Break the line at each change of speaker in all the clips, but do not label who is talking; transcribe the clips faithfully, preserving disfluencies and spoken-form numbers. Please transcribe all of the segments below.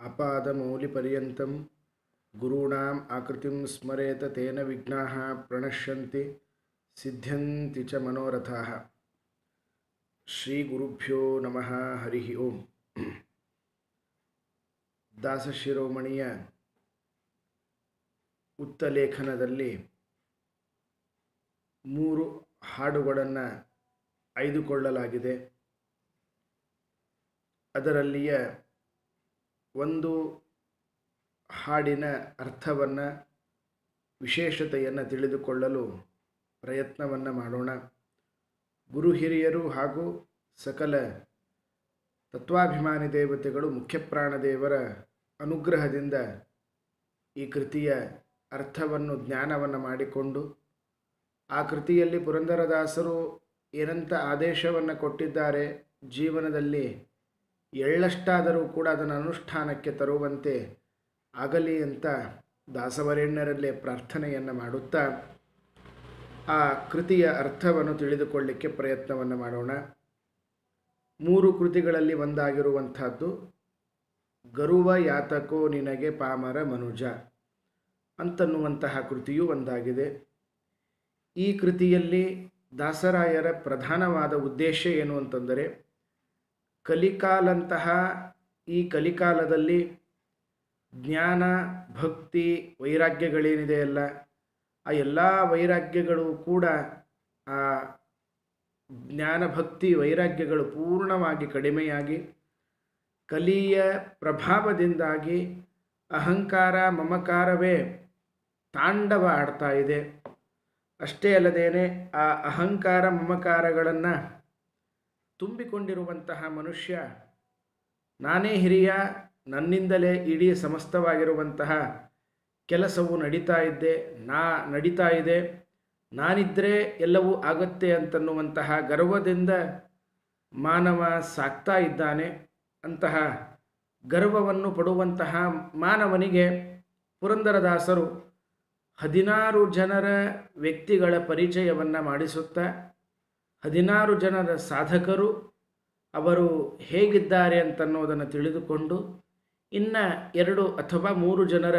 आपादमौलिपर्यन्तं गुरूणाम् आकृतिं स्मरेत तेन विघ्नाः प्रणश्यन्ति सिद्ध्यन्ति च मनोरथाः। ಶ್ರೀಗುರುಭ್ಯೋ ನಮಃ. ಹರಿ ಓಂ. ದಾಸಶಿರೋಮಣಿಯ ಉತ್ತಲೇಖನದಲ್ಲಿ ಮೂರು ಹಾಡುಗಳನ್ನು ಆಯ್ದುಕೊಳ್ಳಲಾಗಿದೆ. ಅದರಲ್ಲಿಯ ಒಂದು ಹಾಡಿನ ಅರ್ಥವನ್ನು, ವಿಶೇಷತೆಯನ್ನು ತಿಳಿದುಕೊಳ್ಳಲು ಪ್ರಯತ್ನವನ್ನು ಮಾಡೋಣ. ಗುರು ಹಿರಿಯರು ಹಾಗೂ ಸಕಲ ತತ್ವಾಭಿಮಾನಿ ದೇವತೆಗಳು ಮುಖ್ಯಪ್ರಾಣದೇವರ ಅನುಗ್ರಹದಿಂದ ಈ ಕೃತಿಯ ಅರ್ಥವನ್ನು, ಜ್ಞಾನವನ್ನು ಮಾಡಿಕೊಂಡು ಆ ಕೃತಿಯಲ್ಲಿ ಪುರಂದರದಾಸರು ಏನಂತ ಆದೇಶವನ್ನು ಕೊಟ್ಟಿದ್ದಾರೆ, ಜೀವನದಲ್ಲಿ ಎಳ್ಳಷ್ಟಾದರೂ ಕೂಡ ಅದನ್ನು ಅನುಷ್ಠಾನಕ್ಕೆ ತರುವಂತೆ ಆಗಲಿ ಅಂತ ದಾಸವರೇಣ್ಯರಲ್ಲೇ ಪ್ರಾರ್ಥನೆಯನ್ನು ಮಾಡುತ್ತಾ ಆ ಕೃತಿಯ ಅರ್ಥವನ್ನು ತಿಳಿದುಕೊಳ್ಳಿಕ್ಕೆ ಪ್ರಯತ್ನವನ್ನು ಮಾಡೋಣ. ಮೂರು ಕೃತಿಗಳಲ್ಲಿ ಒಂದಾಗಿರುವಂಥದ್ದು ಗರುವ ಯಾತಕೋ ನಿನಗೆ ಪಾಮರ ಮನುಜ ಅಂತನ್ನುವಂತಹ ಕೃತಿಯೂ ಒಂದಾಗಿದೆ. ಈ ಕೃತಿಯಲ್ಲಿ ದಾಸರಾಯರ ಪ್ರಧಾನವಾದ ಉದ್ದೇಶ ಏನು ಅಂತಂದರೆ, ಕಲಿಕಾಲಂತಹ ಈ ಕಲಿಕಾಲದಲ್ಲಿ ಜ್ಞಾನ, ಭಕ್ತಿ, ವೈರಾಗ್ಯಗಳೇನಿದೆಯಲ್ಲ, ಆ ಎಲ್ಲ ವೈರಾಗ್ಯಗಳು ಕೂಡ, ಆ ಜ್ಞಾನ, ಭಕ್ತಿ, ವೈರಾಗ್ಯಗಳು ಪೂರ್ಣವಾಗಿ ಕಡಿಮೆಯಾಗಿ ಕಲಿಯ ಪ್ರಭಾವದಿಂದಾಗಿ ಅಹಂಕಾರ, ಮಮಕಾರವೇ ತಾಂಡವ ಆಡ್ತಾ ಇದೆ. ಅಷ್ಟೇ ಅಲ್ಲದೇನೆ ಆ ಅಹಂಕಾರ, ಮಮಕಾರಗಳನ್ನು ತುಂಬಿಕೊಂಡಿರುವಂತಹ ಮನುಷ್ಯ ನಾನೇ ಹಿರಿಯ, ನನ್ನಿಂದಲೇ ಇಡೀ ಸಮಸ್ತವಾಗಿರುವಂತಹ ಕೆಲಸವು ನಡೀತಾ ಇದ್ದೆ ನಾ ನಡೀತಾ ಇದೆ ನಾನಿದ್ದರೆ ಎಲ್ಲವೂ ಆಗತ್ತೆ ಅಂತನ್ನುವಂತಹ ಗರ್ವದಿಂದ ಮಾನವ ಸಾಕ್ತಾ ಇದ್ದಾನೆ. ಅಂತಹ ಗರ್ವವನ್ನು ಪಡುವಂತಹ ಮಾನವನಿಗೆ ಪುರಂದರದಾಸರು ಹದಿನಾರು ಜನರ ವ್ಯಕ್ತಿಗಳ ಪರಿಚಯವನ್ನು ಮಾಡಿಸುತ್ತಾ, ಹದಿನಾರು ಜನರ ಸಾಧಕರು ಅವರು ಹೇಗಿದ್ದಾರೆ ಅಂತನ್ನೋದನ್ನು ತಿಳಿದುಕೊಂಡು, ಇನ್ನು ಎರಡು ಅಥವಾ ಮೂರು ಜನರ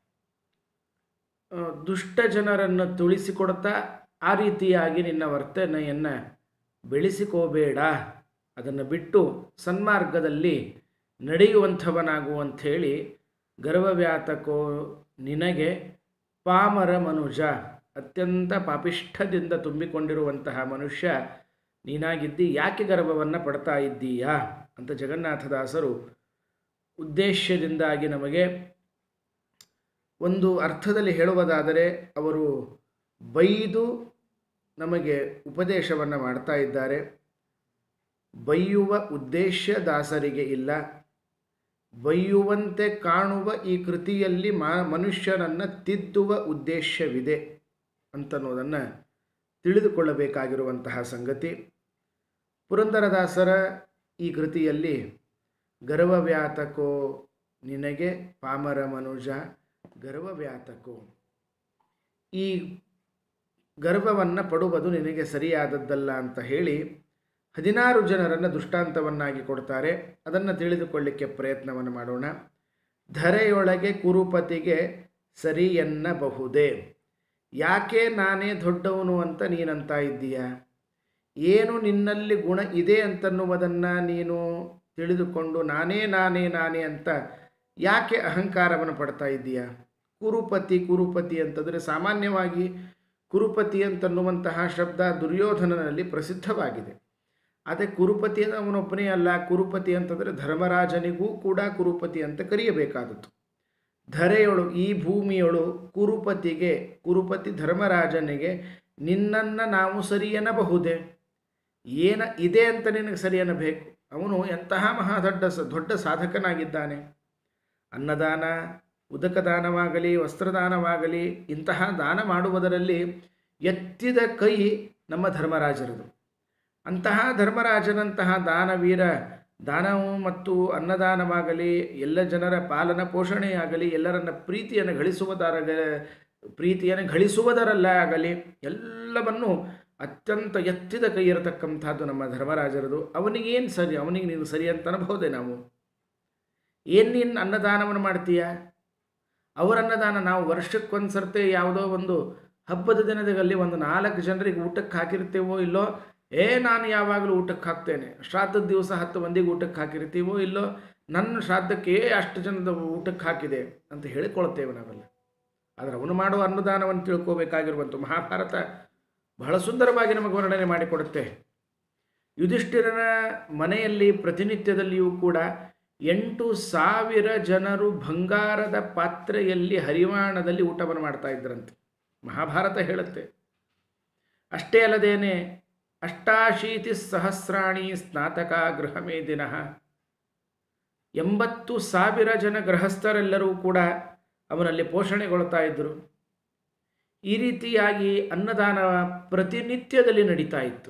ದುಷ್ಟ ಜನರನ್ನು ತುಳಿಸಿಕೊಡ್ತಾ, ಆ ರೀತಿಯಾಗಿ ನಿನ್ನ ವರ್ತನೆಯನ್ನು ಬೆಳೆಸಿಕೋಬೇಡ, ಅದನ್ನು ಬಿಟ್ಟು ಸನ್ಮಾರ್ಗದಲ್ಲಿ ನಡೆಯುವಂಥವನಾಗುವಂಥೇಳಿ, ಗರ್ವವ್ಯಾತಕೋ ನಿನಗೆ ಪಾಮರ ಮನುಜ, ಅತ್ಯಂತ ಪಾಪಿಷ್ಠದಿಂದ ತುಂಬಿಕೊಂಡಿರುವಂತಹ ಮನುಷ್ಯ ನೀನಾಗಿದ್ದಿ, ಯಾಕೆ ಗರ್ವವನ್ನು ಪಡ್ತಾ ಇದ್ದೀಯಾ ಅಂತ ಜಗನ್ನಾಥದಾಸರು ಉದ್ದೇಶದಿಂದಾಗಿ ನಮಗೆ ಒಂದು ಅರ್ಥದಲ್ಲಿ ಹೇಳುವುದಾದರೆ ಅವರು ಬೈದು ನಮಗೆ ಉಪದೇಶವನ್ನು ಮಾಡ್ತಾ ಇದ್ದಾರೆ. ಬೈಯುವ ಉದ್ದೇಶ ದಾಸರಿಗೆ ಇಲ್ಲ. ಬೈಯುವಂತೆ ಕಾಣುವ ಈ ಕೃತಿಯಲ್ಲಿ ಮಾ ಮನುಷ್ಯನನ್ನು ತಿದ್ದುವ ಉದ್ದೇಶವಿದೆ ಅಂತನ್ನೋದನ್ನು ತಿಳಿದುಕೊಳ್ಳಬೇಕಾಗಿರುವಂತಹ ಸಂಗತಿ. ಪುರಂದರದಾಸರ ಈ ಕೃತಿಯಲ್ಲಿ ಗರ್ವವ್ಯಾತಕೋ ನಿನಗೆ ಪಾಮರ ಮನುಜ, ಗರ್ವವ್ಯಾತಕೋ, ಈ ಗರ್ವವನ್ನು ಪಡುವುದು ನಿನಗೆ ಸರಿಯಾದದ್ದಲ್ಲ ಅಂತ ಹೇಳಿ ಹದಿನಾರು ಜನರನ್ನು ದೃಷ್ಟಾಂತವನ್ನಾಗಿ ಕೊಡ್ತಾರೆ. ಅದನ್ನು ತಿಳಿದುಕೊಳ್ಳಿಕ್ಕೆ ಪ್ರಯತ್ನವನ್ನು ಮಾಡೋಣ. ಧರೆಯೊಳಗೆ ಕುರುಪತಿಗೆ ಸರಿ ಎನ್ನಬಹುದೇ, ಯಾಕೆ ನಾನೇ ದೊಡ್ಡವನು ಅಂತ ನೀನಂತ ಇದ್ದೀಯಾ, ಏನು ನಿನ್ನಲ್ಲಿ ಗುಣ ಇದೆ ಅಂತನ್ನುವುದನ್ನು ನೀನು ತಿಳಿದುಕೊಂಡು ನಾನೇ ನಾನೇ ನಾನೇ ಅಂತ ಯಾಕೆ ಅಹಂಕಾರವನ್ನು ಪಡ್ತಾ ಇದ್ದೀಯಾ. ಕುರುಪತಿ ಕುರುಪತಿ ಅಂತಂದರೆ ಸಾಮಾನ್ಯವಾಗಿ ಕುರುಪತಿ ಅಂತನ್ನುವಂತಹ ಶಬ್ದ ದುರ್ಯೋಧನನಲ್ಲಿ ಪ್ರಸಿದ್ಧವಾಗಿದೆ. ಆದರೆ ಕುರುಪತಿ ಅವನೊಬ್ಬನೇ ಅಲ್ಲ. ಕುರುಪತಿ ಅಂತಂದರೆ ಧರ್ಮರಾಜನಿಗೂ ಕೂಡ ಕುರುಪತಿ ಅಂತ ಕರೆಯಬೇಕಾದದ್ದು. ಧರೆಯೊಳು, ಈ ಭೂಮಿಯೊಳು ಕುರುಪತಿಗೆ, ಕುರುಪತಿ ಧರ್ಮರಾಜನಿಗೆ ನಿನ್ನನ್ನು ನಾವು ಸರಿ ಎನ್ನಬಹುದೇ, ಏನ ಇದೆ ಅಂತ ನಿನಗೆ ಸರಿ ಎನ್ನಬೇಕು. ಅವನು ಎಂತಹ ಮಹಾ ದೊಡ್ಡ ದೊಡ್ಡ ಸಾಧಕನಾಗಿದ್ದಾನೆ. ಅನ್ನದಾನ, ಉದಕದಾನವಾಗಲಿ, ವಸ್ತ್ರದಾನವಾಗಲಿ, ಇಂತಹ ದಾನ ಮಾಡುವುದರಲ್ಲಿ ಎತ್ತಿದ ಕೈ ನಮ್ಮ ಧರ್ಮರಾಜರದು. ಅಂತಹ ಧರ್ಮರಾಜನಂತಹ ದಾನವೀರ, ದಾನವು ಮತ್ತು ಅನ್ನದಾನವಾಗಲಿ, ಎಲ್ಲ ಜನರ ಪಾಲನ ಪೋಷಣೆಯಾಗಲಿ, ಎಲ್ಲರನ್ನ ಪ್ರೀತಿಯನ್ನು ಗಳಿಸುವುದರ ಪ್ರೀತಿಯನ್ನು ಗಳಿಸುವುದರಲ್ಲೇ ಆಗಲಿ, ಎಲ್ಲವನ್ನು ಅತ್ಯಂತ ಎತ್ತಿದ ಕೈ ಇರತಕ್ಕಂಥದ್ದು ನಮ್ಮ ಧರ್ಮರಾಜರದು. ಅವನಿಗೇನು ಸರಿ, ಅವನಿಗೆ ನೀನು ಸರಿ ಅಂತ ಅನ್ಬಹುದೇ ನಾವು. ಏನು ನೀನು ಅನ್ನದಾನವನ್ನು ಮಾಡ್ತೀಯ? ಅವರ ಅನ್ನದಾನ ನಾವು ವರ್ಷಕ್ಕೊಂದು ಸರ್ತಿ ಯಾವುದೋ ಒಂದು ಹಬ್ಬದ ದಿನದಲ್ಲಿ ಒಂದು ನಾಲ್ಕು ಜನರಿಗೆ ಊಟಕ್ಕೆ ಹಾಕಿರ್ತೀವೋ ಇಲ್ಲೋ, ಏ ನಾನು ಯಾವಾಗಲೂ ಊಟಕ್ಕೆ ಹಾಕ್ತೇನೆ, ಶ್ರಾದ್ದದ ದಿವಸ ಹತ್ತು ಮಂದಿಗೆ ಊಟಕ್ಕೆ ಹಾಕಿರ್ತೀವೋ ಇಲ್ಲೋ, ನನ್ನ ಶ್ರಾದ್ದಕ್ಕೆ ಅಷ್ಟು ಜನದ ಊಟಕ್ಕೆ ಹಾಕಿದೆ ಅಂತ ಹೇಳಿಕೊಳ್ತೇವೆ ನಾವೆಲ್ಲ. ಆದರೆ ಅವನು ಮಾಡುವ ಅನ್ನದಾನವನ್ನು ತಿಳ್ಕೋಬೇಕಾಗಿರುವಂಥ ಮಹಾಭಾರತ ಬಹಳ ಸುಂದರವಾಗಿ ನಮಗೆ ವರ್ಣನೆ ಮಾಡಿಕೊಡುತ್ತೆ. ಯುಧಿಷ್ಠಿರನ ಮನೆಯಲ್ಲಿ ಪ್ರತಿನಿತ್ಯದಲ್ಲಿಯೂ ಕೂಡ ಎಂಟು ಸಾವಿರ ಜನರು ಬಂಗಾರದ ಪಾತ್ರೆಯಲ್ಲಿ ಹರಿವಾಣದಲ್ಲಿ ಊಟವನ್ನು ಮಾಡ್ತಾ ಇದ್ರಂತೆ ಮಹಾಭಾರತ ಹೇಳುತ್ತೆ. ಅಷ್ಟೇ ಅಲ್ಲದೇನೆ ಅಷ್ಟಾಶೀತಿ ಸಹಸ್ರಾಣಿ ಸ್ನಾತಕ ಗೃಹಮೇದಿನ, ಎಂಬತ್ತು ಸಾವಿರ ಜನ ಗೃಹಸ್ಥರೆಲ್ಲರೂ ಕೂಡ ಅವನಲ್ಲಿ ಪೋಷಣೆಗೊಳ್ತಾ ಇದ್ದರು. ಈ ರೀತಿಯಾಗಿ ಅನ್ನದಾನ ಪ್ರತಿನಿತ್ಯದಲ್ಲಿ ನಡೀತಾ ಇತ್ತು.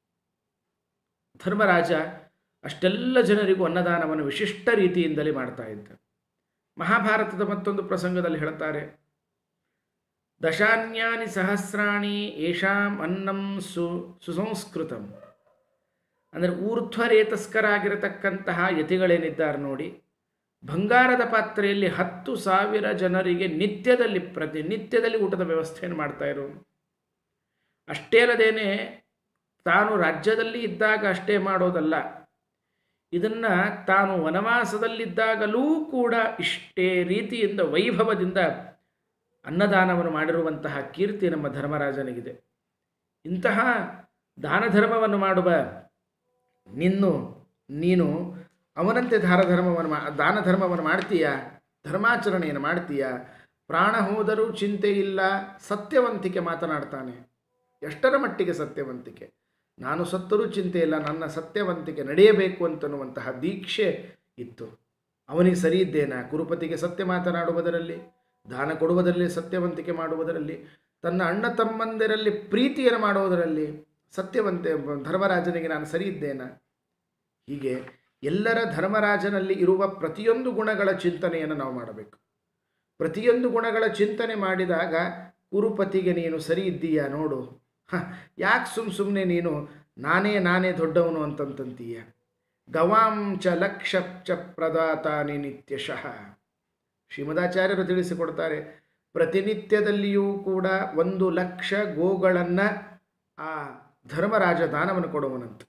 ಧರ್ಮರಾಜ ಅಷ್ಟೆಲ್ಲ ಜನರಿಗೂ ಅನ್ನದಾನವನ್ನು ವಿಶಿಷ್ಟ ರೀತಿಯಿಂದಲೇ ಮಾಡ್ತಾ ಇದ್ದ. ಮಹಾಭಾರತದ ಮತ್ತೊಂದು ಪ್ರಸಂಗದಲ್ಲಿ ಹೇಳ್ತಾರೆ, ದಶಾನ್ಯಾನಿ ಸಹಸ್ರಾಣಿ ಯೇಷಾಂ ಅನ್ನಂ ಸು ಸುಸಂಸ್ಕೃತಂ. ಅಂದರೆ ಊರ್ಧ್ವರೇತಸ್ಕರಾಗಿರತಕ್ಕಂತಹ ಯತಿಗಳೇನಿದ್ದಾರೆ ನೋಡಿ, ಬಂಗಾರದ ಪಾತ್ರೆಯಲ್ಲಿ ಹತ್ತು ಸಾವಿರ ಜನರಿಗೆ ನಿತ್ಯದಲ್ಲಿ ಪ್ರತಿನಿತ್ಯದಲ್ಲಿ ಊಟದ ವ್ಯವಸ್ಥೆಯನ್ನು ಮಾಡ್ತಾ ಇರೋನು. ಅಷ್ಟೇ ಅಲ್ಲದೇನೆ ತಾನು ರಾಜ್ಯದಲ್ಲಿ ಇದ್ದಾಗ ಅಷ್ಟೇ ಮಾಡೋದಲ್ಲ, ಇದನ್ನು ತಾನು ವನವಾಸದಲ್ಲಿದ್ದಾಗಲೂ ಕೂಡ ಇಷ್ಟೇ ರೀತಿಯಿಂದ ವೈಭವದಿಂದ ಅನ್ನದಾನವನ್ನು ಮಾಡಿರುವಂತಹ ಕೀರ್ತಿ ನಮ್ಮ ಧರ್ಮರಾಜನಿಗಿದೆ. ಇಂತಹ ದಾನ ಧರ್ಮವನ್ನು ಮಾಡುವ ನಿನ್ನು ನೀನು ಅವನಂತೆ ದಾನ ಧರ್ಮವನ್ನು ಮಾ ದಾನ ಧರ್ಮವನ್ನು ಮಾಡ್ತೀಯ, ಧರ್ಮಾಚರಣೆಯನ್ನು ಮಾಡ್ತೀಯ. ಪ್ರಾಣ ಹೋದರೂ ಚಿಂತೆ ಇಲ್ಲ, ಸತ್ಯವಂತಿಕೆ ಮಾತನಾಡ್ತಾನೆ. ಎಷ್ಟರ ಮಟ್ಟಿಗೆ ಸತ್ಯವಂತಿಕೆ? ನಾನು ಸತ್ತರೂ ಚಿಂತೆ ಇಲ್ಲ, ನನ್ನ ಸತ್ಯವಂತಿಕೆ ನಡೆಯಬೇಕು ಅಂತನ್ನುವಂತಹ ದೀಕ್ಷೆ ಇತ್ತು. ಅವನಿಗೆ ಸರಿ ಇದ್ದೇನಾ? ಕುರುಪತಿಗೆ ಸತ್ಯ ಮಾತನಾಡುವುದರಲ್ಲಿ, ದಾನ ಕೊಡುವುದರಲ್ಲಿ, ಸತ್ಯವಂತಿಕೆ ಮಾಡುವುದರಲ್ಲಿ, ತನ್ನ ಅಣ್ಣ ತಮ್ಮಂದಿರಲ್ಲಿ ಪ್ರೀತಿಯನ್ನು ಮಾಡುವುದರಲ್ಲಿ ಸತ್ಯವಂತೆ ಧರ್ಮರಾಜನಿಗೆ ನಾನು ಸರಿ ಇದ್ದೇನಾ? ಹೀಗೆ ಎಲ್ಲರ ಧರ್ಮರಾಜನಲ್ಲಿ ಇರುವ ಪ್ರತಿಯೊಂದು ಗುಣಗಳ ಚಿಂತನೆಯನ್ನು ನಾವು ಮಾಡಬೇಕು. ಪ್ರತಿಯೊಂದು ಗುಣಗಳ ಚಿಂತನೆ ಮಾಡಿದಾಗ ಕುರುಪತಿಗೆ ನೀನು ಸರಿ ಇದ್ದೀಯಾ ನೋಡು, ಹ ಯಾಕೆ ಸುಮ್ಮ ಸುಮ್ಮನೆ ನೀನು ನಾನೇ ನಾನೇ ದೊಡ್ಡವನು ಅಂತಂತೀಯ. ಗವಾಂಚ ಲಕ್ಷ ಚ ಪ್ರದಾತಾನಿ ನಿತ್ಯಶಃ. ಶ್ರೀಮದಾಚಾರ್ಯರು ತಿಳಿಸಿಕೊಡ್ತಾರೆ, ಪ್ರತಿನಿತ್ಯದಲ್ಲಿಯೂ ಕೂಡ ಒಂದು ಲಕ್ಷ ಗೋಗಳನ್ನು ಆ ಧರ್ಮರಾಜ ದಾನವನ್ನು ಕೊಡುವನಂತೆ.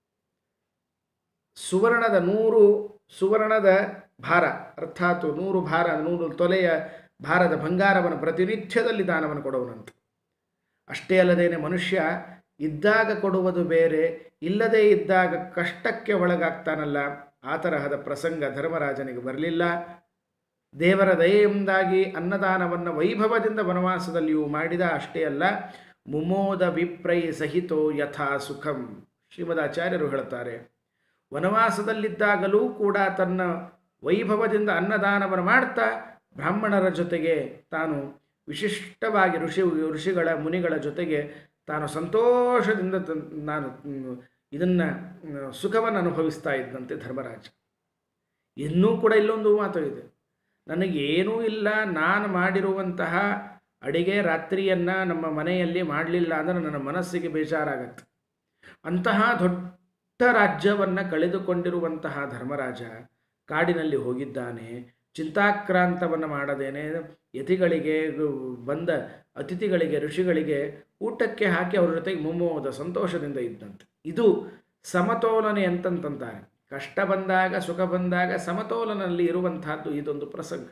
ಸುವರ್ಣದ ನೂರು ಸುವರ್ಣದ ಭಾರ, ಅರ್ಥಾತ್ ನೂರು ಭಾರ ನೂರು ತೊಲೆಯ ಭಾರದ ಬಂಗಾರವನ್ನು ಪ್ರತಿನಿತ್ಯದಲ್ಲಿ ದಾನವನ್ನು ಕೊಡುವನಂತೆ. ಅಷ್ಟೇ ಅಲ್ಲದೇನೆ ಮನುಷ್ಯ ಇದ್ದಾಗ ಕೊಡುವುದು ಬೇರೆ, ಇಲ್ಲದೇ ಇದ್ದಾಗ ಕಷ್ಟಕ್ಕೆ ಒಳಗಾಗ್ತಾನಲ್ಲ, ಆ ತರಹದ ಪ್ರಸಂಗ ಧರ್ಮರಾಜನಿಗೆ ಬರಲಿಲ್ಲ. ದೇವರ ದಯೆಯಿಂದಾಗಿ ಅನ್ನದಾನವನ್ನು ವೈಭವದಿಂದ ವನವಾಸದಲ್ಲಿಯೂ ಮಾಡಿದ. ಅಷ್ಟೇ ಅಲ್ಲ, ಮುಮೋದ ವಿಪ್ರೈ ಸಹಿತೋ ಯಥಾ ಸುಖಂ. ಶ್ರೀಮದಾಚಾರ್ಯರು ಹೇಳುತ್ತಾರೆ, ವನವಾಸದಲ್ಲಿದ್ದಾಗಲೂ ಕೂಡ ತನ್ನ ವೈಭವದಿಂದ ಅನ್ನದಾನವನ್ನು ಮಾಡ್ತಾ ಬ್ರಾಹ್ಮಣರ ಜೊತೆಗೆ ತಾನು ವಿಶಿಷ್ಟವಾಗಿ ಋಷಿ ಋಷಿಗಳ ಮುನಿಗಳ ಜೊತೆಗೆ ತಾನು ಸಂತೋಷದಿಂದ ನಾನು ಇದನ್ನು ಸುಖವನ್ನು ಅನುಭವಿಸ್ತಾ ಇದ್ದಂತೆ ಧರ್ಮರಾಜ. ಇನ್ನೂ ಕೂಡ ಇಲ್ಲೊಂದು ಮಾತು ಇದೆ, ನನಗೇನೂ ಇಲ್ಲ, ನಾನು ಮಾಡಿರುವಂತಹ ಅಡಿಗೆ ರಾತ್ರಿಯನ್ನು ನಮ್ಮ ಮನೆಯಲ್ಲಿ ಮಾಡಲಿಲ್ಲ ಅಂದರೆ ನನ್ನ ಮನಸ್ಸಿಗೆ ಬೇಜಾರಾಗತ್ತೆ. ಅಂತಹ ದೊಡ್ಡ ರಾಜ್ಯವನ್ನು ಕಳೆದುಕೊಂಡಿರುವಂತಹ ಧರ್ಮರಾಜ ಕಾಡಿನಲ್ಲಿ ಹೋಗಿದ್ದಾನೆ. ಚಿಂತಾಕ್ರಾಂತವನ್ನು ಮಾಡದೇನೆ ಯತಿಗಳಿಗೆ ಬಂದ ಅತಿಥಿಗಳಿಗೆ ಋಷಿಗಳಿಗೆ ಊಟಕ್ಕೆ ಹಾಕಿ ಅವರ ಜೊತೆಗೆ ಮುಮ್ಮೋದ ಸಂತೋಷದಿಂದ ಇದ್ದಂತೆ. ಇದು ಸಮತೋಲನೆ ಅಂತಂತಾರೆ. ಕಷ್ಟ ಬಂದಾಗ ಸುಖ ಬಂದಾಗ ಸಮತೋಲನಲ್ಲಿ ಇರುವಂತಹದ್ದು ಇದೊಂದು ಪ್ರಸಂಗ.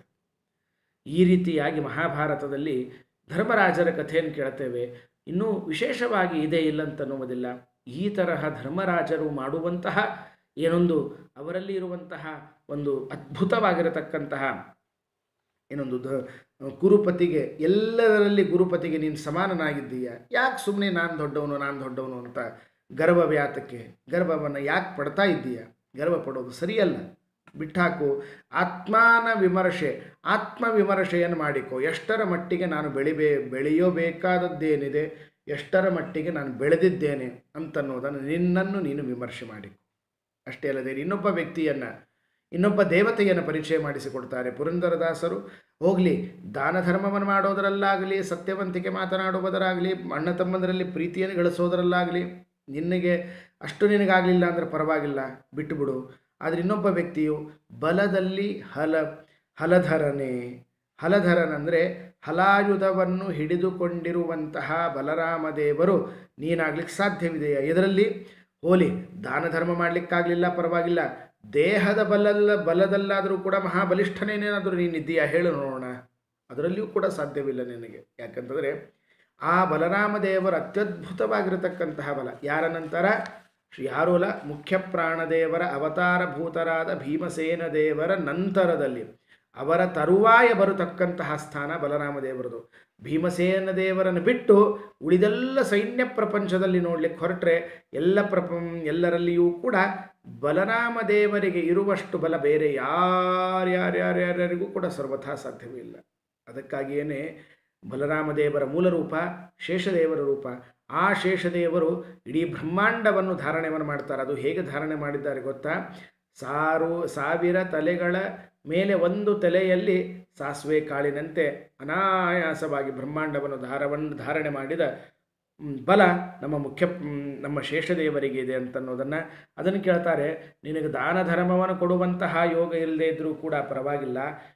ಈ ರೀತಿಯಾಗಿ ಮಹಾಭಾರತದಲ್ಲಿ ಧರ್ಮರಾಜರ ಕಥೆಯನ್ನು ಕೇಳ್ತೇವೆ. ಇನ್ನೂ ವಿಶೇಷವಾಗಿ ಇದೆ ಇಲ್ಲಂತನ್ನುವುದಿಲ್ಲ. ಈ ತರಹ ಧರ್ಮರಾಜರು ಮಾಡುವಂತಹ ಏನೊಂದು ಅವರಲ್ಲಿ ಇರುವಂತಹ ಒಂದು ಅದ್ಭುತವಾಗಿರತಕ್ಕಂತಹ ಏನೊಂದು ದ ಗುರುಪತಿಗೆ ಎಲ್ಲದರಲ್ಲಿ ಗುರುಪತಿಗೆ ನೀನು ಸಮಾನನಾಗಿದ್ದೀಯ, ಯಾಕೆ ಸುಮ್ಮನೆ ನಾನು ದೊಡ್ಡವನು ನಾನು ದೊಡ್ಡವನು ಅಂತ ಗರ್ವ ವ್ಯಾತಕ್ಕೆ ಗರ್ವವನ್ನು ಯಾಕೆ ಪಡ್ತಾ ಇದ್ದೀಯ? ಗರ್ವ ಪಡೋದು ಸರಿಯಲ್ಲ, ಬಿಟ್ಟಾಕು. ಆತ್ಮಾನ ವಿಮರ್ಶೆ ಆತ್ಮವಿಮರ್ಶೆಯನ್ನು ಮಾಡಿಕೊ. ಎಷ್ಟರ ಮಟ್ಟಿಗೆ ನಾನು ಬೆಳಿಬೇ ಬೆಳೆಯಬೇಕಾದದ್ದೇನಿದೆ, ಎಷ್ಟರ ಮಟ್ಟಿಗೆ ನಾನು ಬೆಳೆದಿದ್ದೇನೆ ಅಂತನ್ನೋದನ್ನು ನಿನ್ನನ್ನು ನೀನು ವಿಮರ್ಶೆ ಮಾಡಿಕೊ. ಅಷ್ಟೇ ಅಲ್ಲದೆ ಇನ್ನೊಬ್ಬ ವ್ಯಕ್ತಿಯನ್ನು ಇನ್ನೊಬ್ಬ ದೇವತೆಯನ್ನು ಪರಿಚಯ ಮಾಡಿಸಿಕೊಡ್ತಾರೆ ಪುರಂದರದಾಸರು. ಹೋಗಲಿ, ದಾನ ಧರ್ಮವನ್ನು ಮಾಡೋದರಲ್ಲಾಗಲಿ, ಸತ್ಯವಂತಿಕೆ ಮಾತನಾಡುವುದರಾಗಲಿ, ಅಣ್ಣ ತಮ್ಮಂದರಲ್ಲಿ ಪ್ರೀತಿಯನ್ನು ಗಳಿಸೋದರಲ್ಲಾಗಲಿ ನಿನಗೆ ಅಷ್ಟು ನಿನಗಾಗಲಿಲ್ಲ ಅಂದರೆ ಪರವಾಗಿಲ್ಲ, ಬಿಟ್ಟುಬಿಡು. ಆದರೆ ಇನ್ನೊಬ್ಬ ವ್ಯಕ್ತಿಯು ಬಲದಲ್ಲಿ ಹಲ ಹಲಧರನೇ. ಹಲಧರನಂದರೆ ಹಲಾಯುಧವನ್ನು ಹಿಡಿದುಕೊಂಡಿರುವಂತಹ ಬಲರಾಮದೇವರು ನೀನಾಗ್ಲಿಕ್ಕೆ ಸಾಧ್ಯವಿದೆಯಾ? ಇದರಲ್ಲಿ ಹೋಲಿ ದಾನ ಧರ್ಮ ಮಾಡಲಿಕ್ಕಾಗಲಿಲ್ಲ, ಪರವಾಗಿಲ್ಲ, ದೇಹದ ಬಲಲ್ಲ ಬಲದಲ್ಲಾದರೂ ಕೂಡ ಮಹಾಬಲಿಷ್ಠನೇನೇನಾದರೂ ನೀನಿದ್ದೀಯಾ ಹೇಳು ನೋಡೋಣ. ಅದರಲ್ಲಿಯೂ ಕೂಡ ಸಾಧ್ಯವಿಲ್ಲ ನಿನಗೆ. ಯಾಕಂತಂದರೆ ಆ ಬಲರಾಮದೇವರ ಅತ್ಯದ್ಭುತವಾಗಿರತಕ್ಕಂತಹ ಬಲ ಯಾರ ನಂತರ? ಯಾರೂ ಅಲ್ಲ, ಮುಖ್ಯ ಪ್ರಾಣದೇವರ ಅವತಾರಭೂತರಾದ ಭೀಮಸೇನ ದೇವರ ನಂತರದಲ್ಲಿ ಅವರ ತರುವಾಯ ಬರತಕ್ಕಂತಹ ಸ್ಥಾನ ಬಲರಾಮದೇವರದು. ಭೀಮಸೇನ ದೇವರನ್ನು ಬಿಟ್ಟು ಉಳಿದೆಲ್ಲ ಸೈನ್ಯ ಪ್ರಪಂಚದಲ್ಲಿ ನೋಡಲಿಕ್ಕೆ ಹೊರಟ್ರೆ ಎಲ್ಲ ಪ್ರಪ ಎಲ್ಲರಲ್ಲಿಯೂ ಕೂಡ ಬಲರಾಮದೇವರಿಗೆ ಇರುವಷ್ಟು ಬಲ ಬೇರೆ ಯಾರ್ಯಾರ್ಯಾರ್ಯಾರಿಗೂ ಕೂಡ ಸರ್ವಥಾ ಸಾಧ್ಯವಿಲ್ಲ. ಅದಕ್ಕಾಗಿಯೇ ಬಲರಾಮದೇವರ ಮೂಲ ರೂಪ ಶೇಷದೇವರ ರೂಪ. ಆ ಶೇಷದೇವರು ಇಡೀ ಬ್ರಹ್ಮಾಂಡವನ್ನು ಧಾರಣೆಯನ್ನು ಮಾಡ್ತಾರೆ. ಅದು ಹೇಗೆ ಧಾರಣೆ ಮಾಡಿದ್ದಾರೆ ಗೊತ್ತಾ? ಸಾರು ಸಾವಿರ ತಲೆಗಳ ಮೇಲೆ ಒಂದು ತಲೆಯಲ್ಲಿ ಸಾಸಿವೆ ಕಾಳಿನಂತೆ ಅನಾಯಾಸವಾಗಿ ಬ್ರಹ್ಮಾಂಡವನ್ನು ಧಾರವನ್ನು ಧಾರಣೆ ಮಾಡಿದ ಬಲ ನಮ್ಮ ಮುಖ್ಯ ನಮ್ಮ ಶೇಷದೇವರಿಗೆ ಇದೆ ಅಂತನ್ನೋದನ್ನು ಅದನ್ನು ಕೇಳ್ತಾರೆ. ನಿನಗೆ ದಾನ ಧರ್ಮವನ್ನು ಕೊಡುವಂತಹ ಯೋಗ ಇಲ್ಲದೇ ಇದ್ದರೂ ಕೂಡ ಪರವಾಗಿಲ್ಲ,